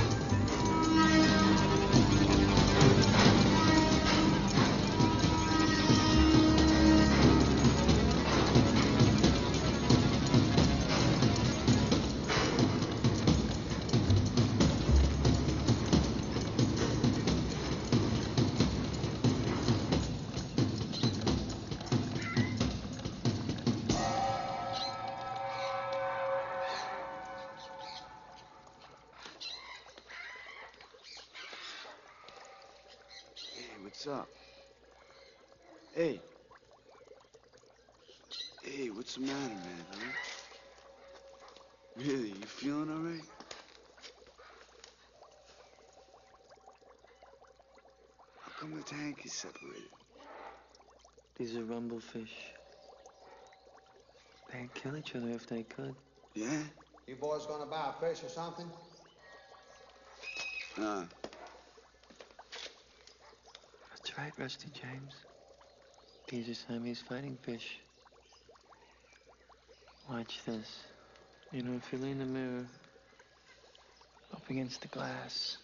What's up? Hey. Hey, what's the matter, man, huh? Really, you feeling all right? How come the tank is separated? These are rumble fish. They'd kill each other if they could. Yeah? You boys gonna buy a fish or something? Nah. That's right, Rusty James. These are Siamese fighting fish. Watch this. You know, if you lay in the mirror, up against the glass,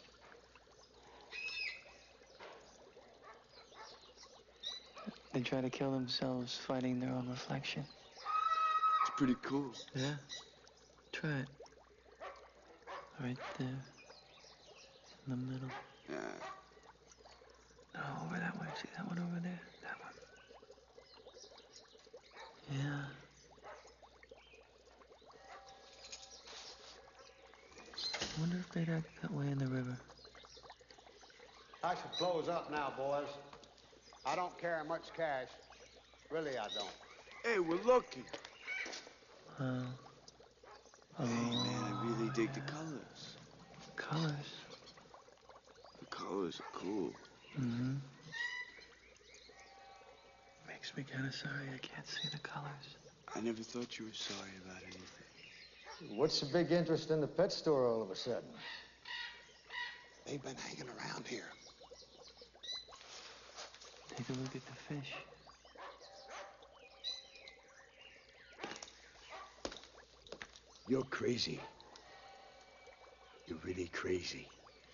they try to kill themselves fighting their own reflection. It's pretty cool. Yeah? Try it. Right there. In the middle. Yeah. No, over that way. See that one over there? That one. Yeah. I wonder if they'd act that way in the river. I should close up now, boys. I don't carry much cash. Really, I don't. Hey, we're lucky. Wow. Hey, man, I really dig the colors. Colors? The colors are cool. Mm-hmm. Makes me kind of sorry I can't see the colors. I never thought you were sorry about anything. What's the big interest in the pet store all of a sudden? They've been hanging around here. Take a look at the fish. You're crazy. You're really crazy.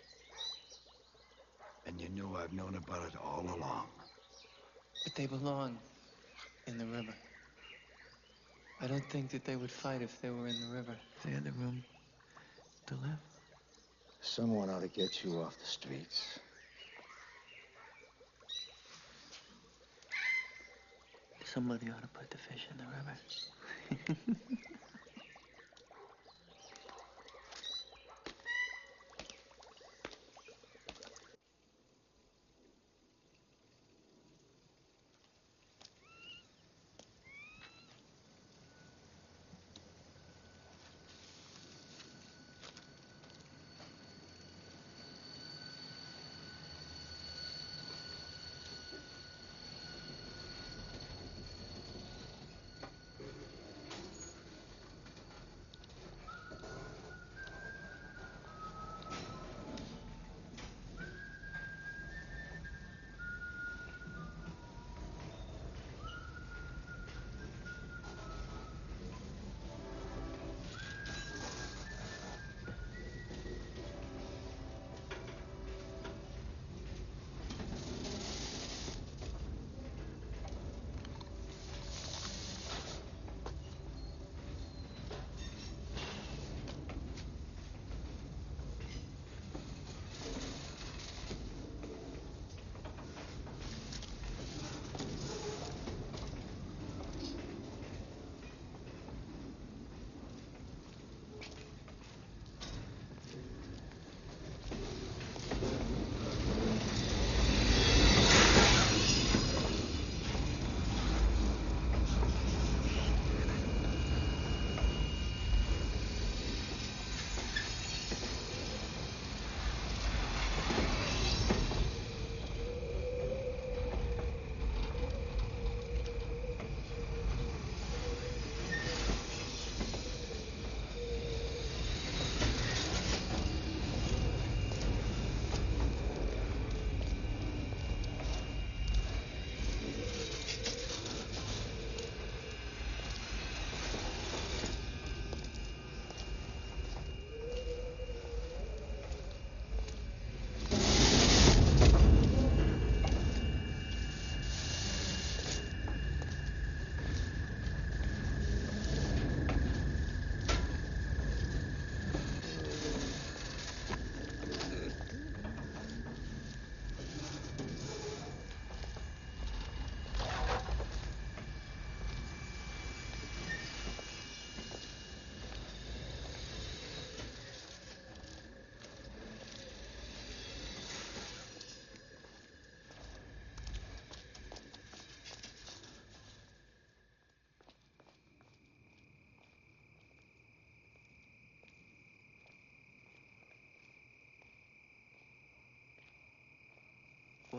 And you know I've known about it all along. But they belong in the river. I don't think that they would fight if they were in the river. If they had the room to live. Someone ought to get you off the streets. Somebody ought to put the fish in the river.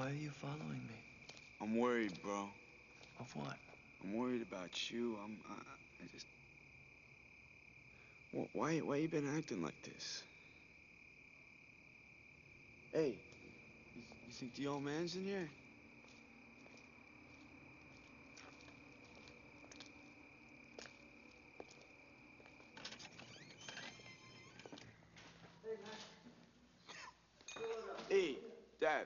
Why are you following me? I'm worried, bro. Of what? I'm worried about you. I'm. I, I just. Wh- Why? Why you been acting like this? Hey, you, you think the old man's in here? Hey, Dad.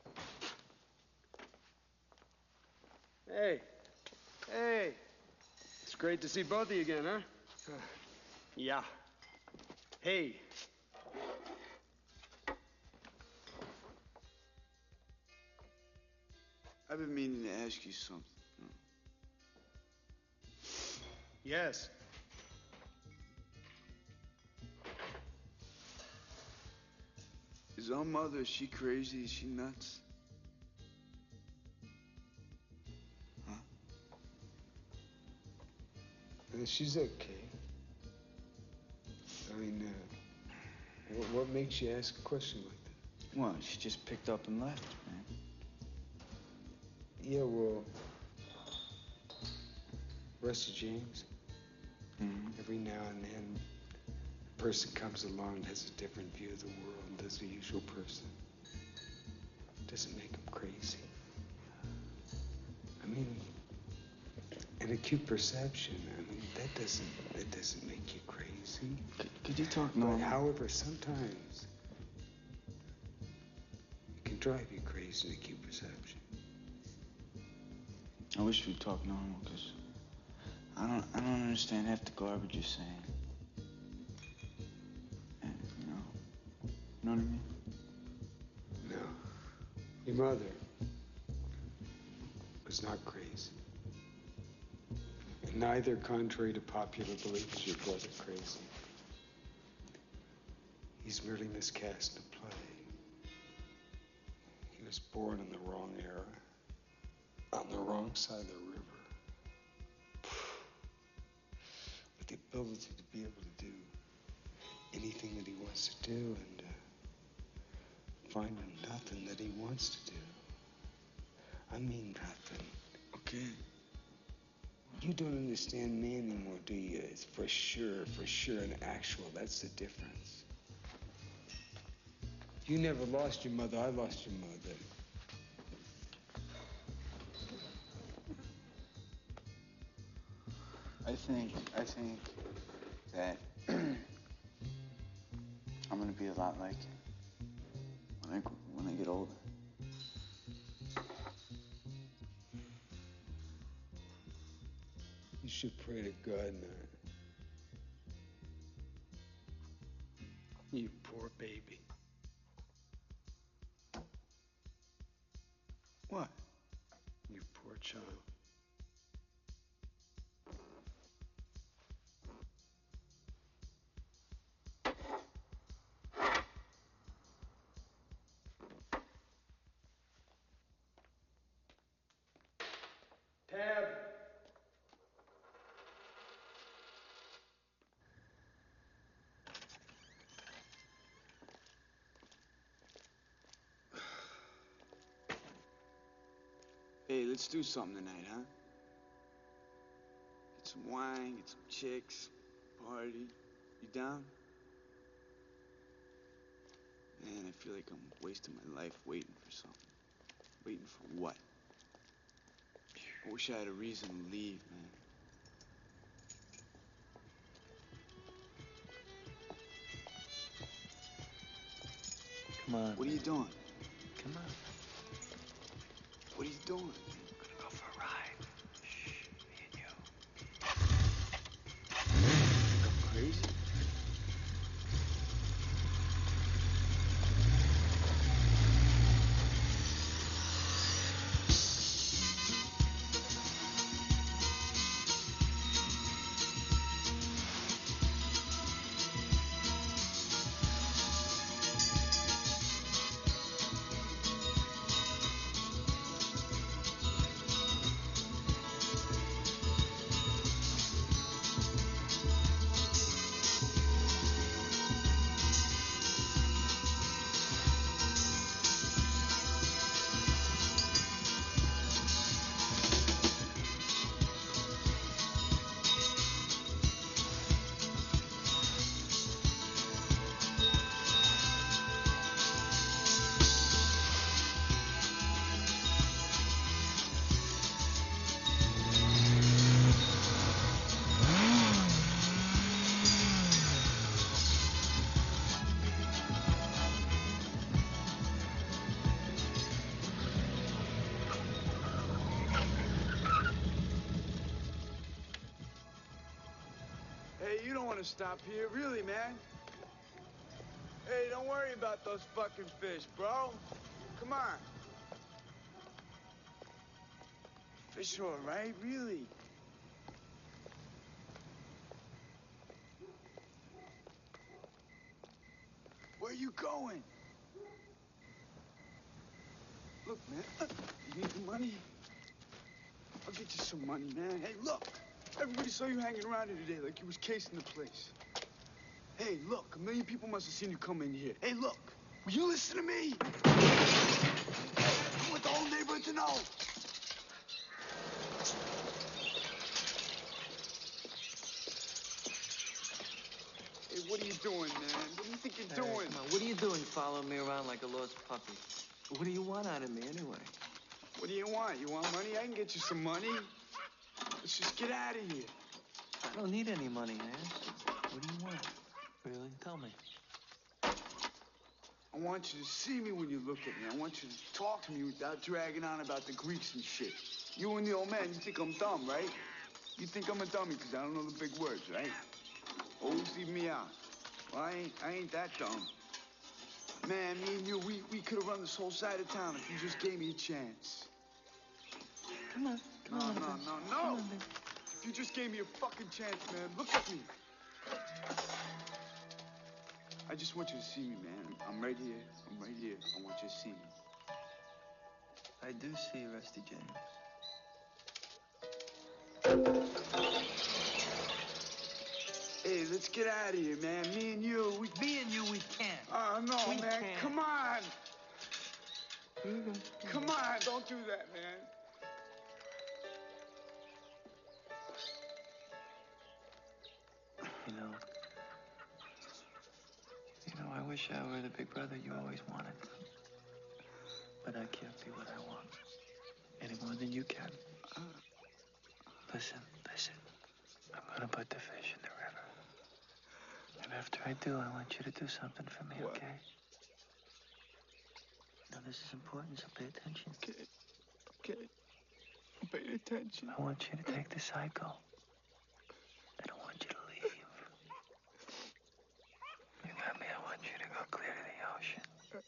Hey. Hey. It's great to see both of you again, huh? Uh, yeah. Hey. I've been meaning to ask you something. Yes. Is our mother, is she crazy? Is she nuts? Huh? Uh, she's okay. I mean, uh, what, what makes you ask a question like that? Well, she just picked up and left, man. Yeah, well, Rusty James, mm-hmm. every now and then, a person comes along and has a different view of the world than does the usual person. Doesn't make them crazy. I mean, an acute perception, I mean, that doesn't, that doesn't make you crazy. Could, could you talk normal? But however, sometimes it can drive you crazy, an acute perception. I wish we'd talk normal, because I don't, I don't understand half the garbage you're saying. And, you know, you know what I mean? No. Your mother was not crazy. And neither, contrary to popular belief, is your brother crazy. He's merely miscast a play. He was born in the wrong era, on the wrong side of the river. With the ability to be able to do anything that he wants to do and uh, find nothing that he wants to do. I mean nothing. Okay. You don't understand me anymore, do you? It's for sure, for sure, and actual. That's the difference. You never lost your mother. I lost your mother. I think, I think that I'm gonna be a lot like you when I, when I get older. You should pray to God now. You poor baby. What? You poor child. Tab. Hey, let's do something tonight, huh? Get some wine, get some chicks, party. You down? Man, I feel like I'm wasting my life waiting for something. Waiting for what? I wish I had a reason to leave, man. Come on. What are you doing? Come on. What are you doing? We're gonna go for a ride. Shh, me and you. Go crazy? you don't want to stop here, really, man. Hey, don't worry about those fucking fish, bro. Come on. Fish all right, really. Where are you going? Look, man, you need the money? I'll get you some money, man. Hey, look. Everybody saw you hanging around here today like you was casing the place. Hey, look, a million people must have seen you come in here. Hey, look, will you listen to me? I want the whole neighborhood to know. Hey, what are you doing, man? What do you think you're Hey, doing? come on, what are you doing following me around like a lost puppy? What do you want out of me, anyway? What do you want? You want money? I can get you some money. Let's just get out of here. I don't need any money, man. What do you want? Really? Tell me. I want you to see me when you look at me. I want you to talk to me without dragging on about the Greeks and shit. You and the old man, you think I'm dumb, right? You think I'm a dummy because I don't know the big words, right? Always leave me out. Well, I ain't, I ain't that dumb. Man, me and you, we, we could have run this whole side of town if you just gave me a chance. Come on. Come No, on, no, Ben. no, Come no. on, Ben. If you just gave me a fucking chance, man, look at me. I just want you to see me, man. I'm right here. I'm right here. I want you to see me. I do see you, Rusty James. Hey, let's get out of here, man. Me and you, we... Me and you, we can't. Oh, no, We man. can't. Come on. Come on. Don't do that, man. You know, you know, I wish I were the big brother you always wanted. But I can't be what I want any more than you can. Listen, listen. I'm gonna put the fish in the river. And after I do, I want you to do something for me, What? okay? Now, this is important, so pay attention. Okay. Okay. I'm paying attention. I want you to take the cycle. I don't want you to leave. You got me? I want you to go clear to the ocean.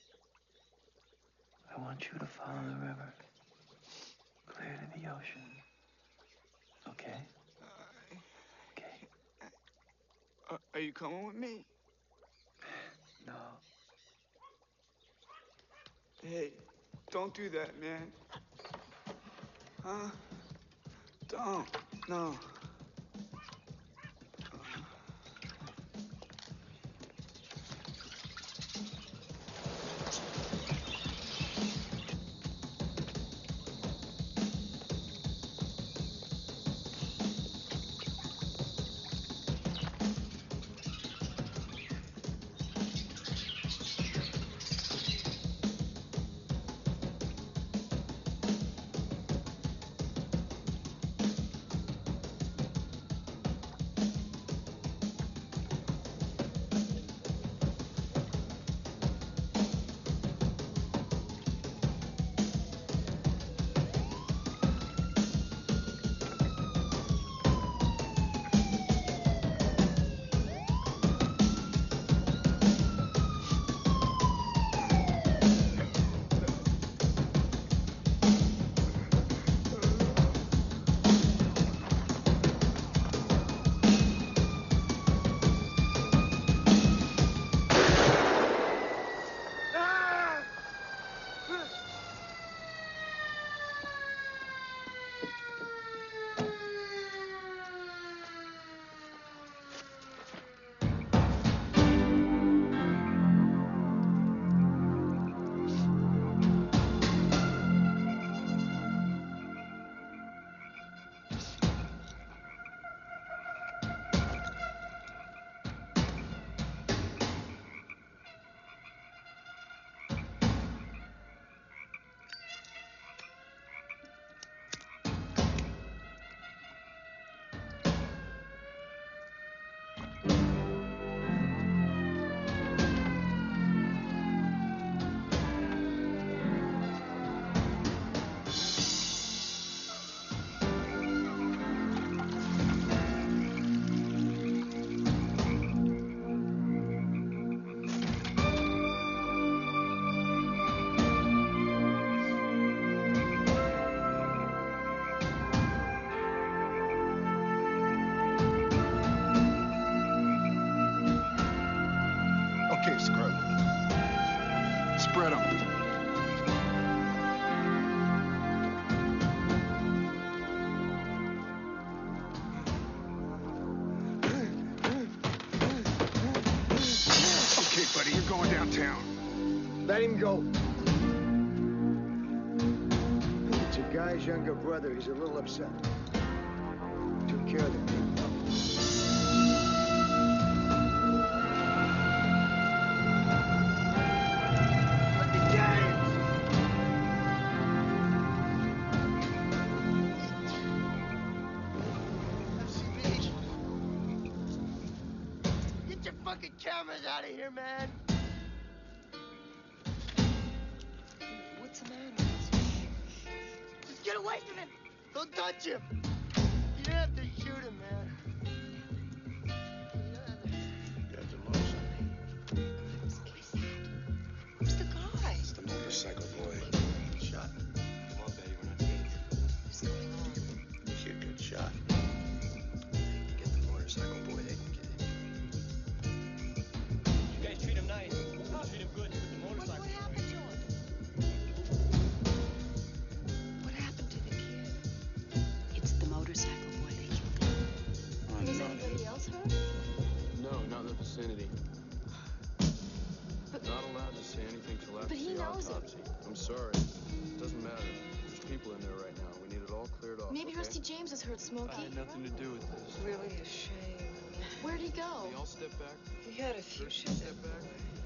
I want you to follow the river. Clear to the ocean. Okay? Okay. Uh, are you coming with me? No. Hey, don't do that, man. Huh? Don't. No. Okay, scrub. Spread them. Okay, buddy, you're going downtown. Let him go. It's a guy's younger brother. He's a little upset. Took care of the big puppy. Get your fucking cameras out of here, man! What's the matter? Just get away from him! Don't touch him! You don't have to shoot him, man. Got the motorcycle. Who's the guy? It's the motorcycle boy. Shot. Come on, Betty, we're not together. What's going on? Kid got shot. Get the motorcycle boy, they can get it. You guys treat him nice. Treat him good with the motorcycle. What happened to him? What happened to the kid? It's the motorcycle boy they killed. Was anybody else hurt? No, not in the vicinity. Not allowed to say anything till after But he the knows it. autopsy. I'm sorry. It doesn't matter. There's people in there right now. We need it all cleared off. Maybe okay? Rusty James has hurt Smokey. I had nothing to do with this. Really a shame. Where'd he go? They all step back. He had a few First, shit. step back.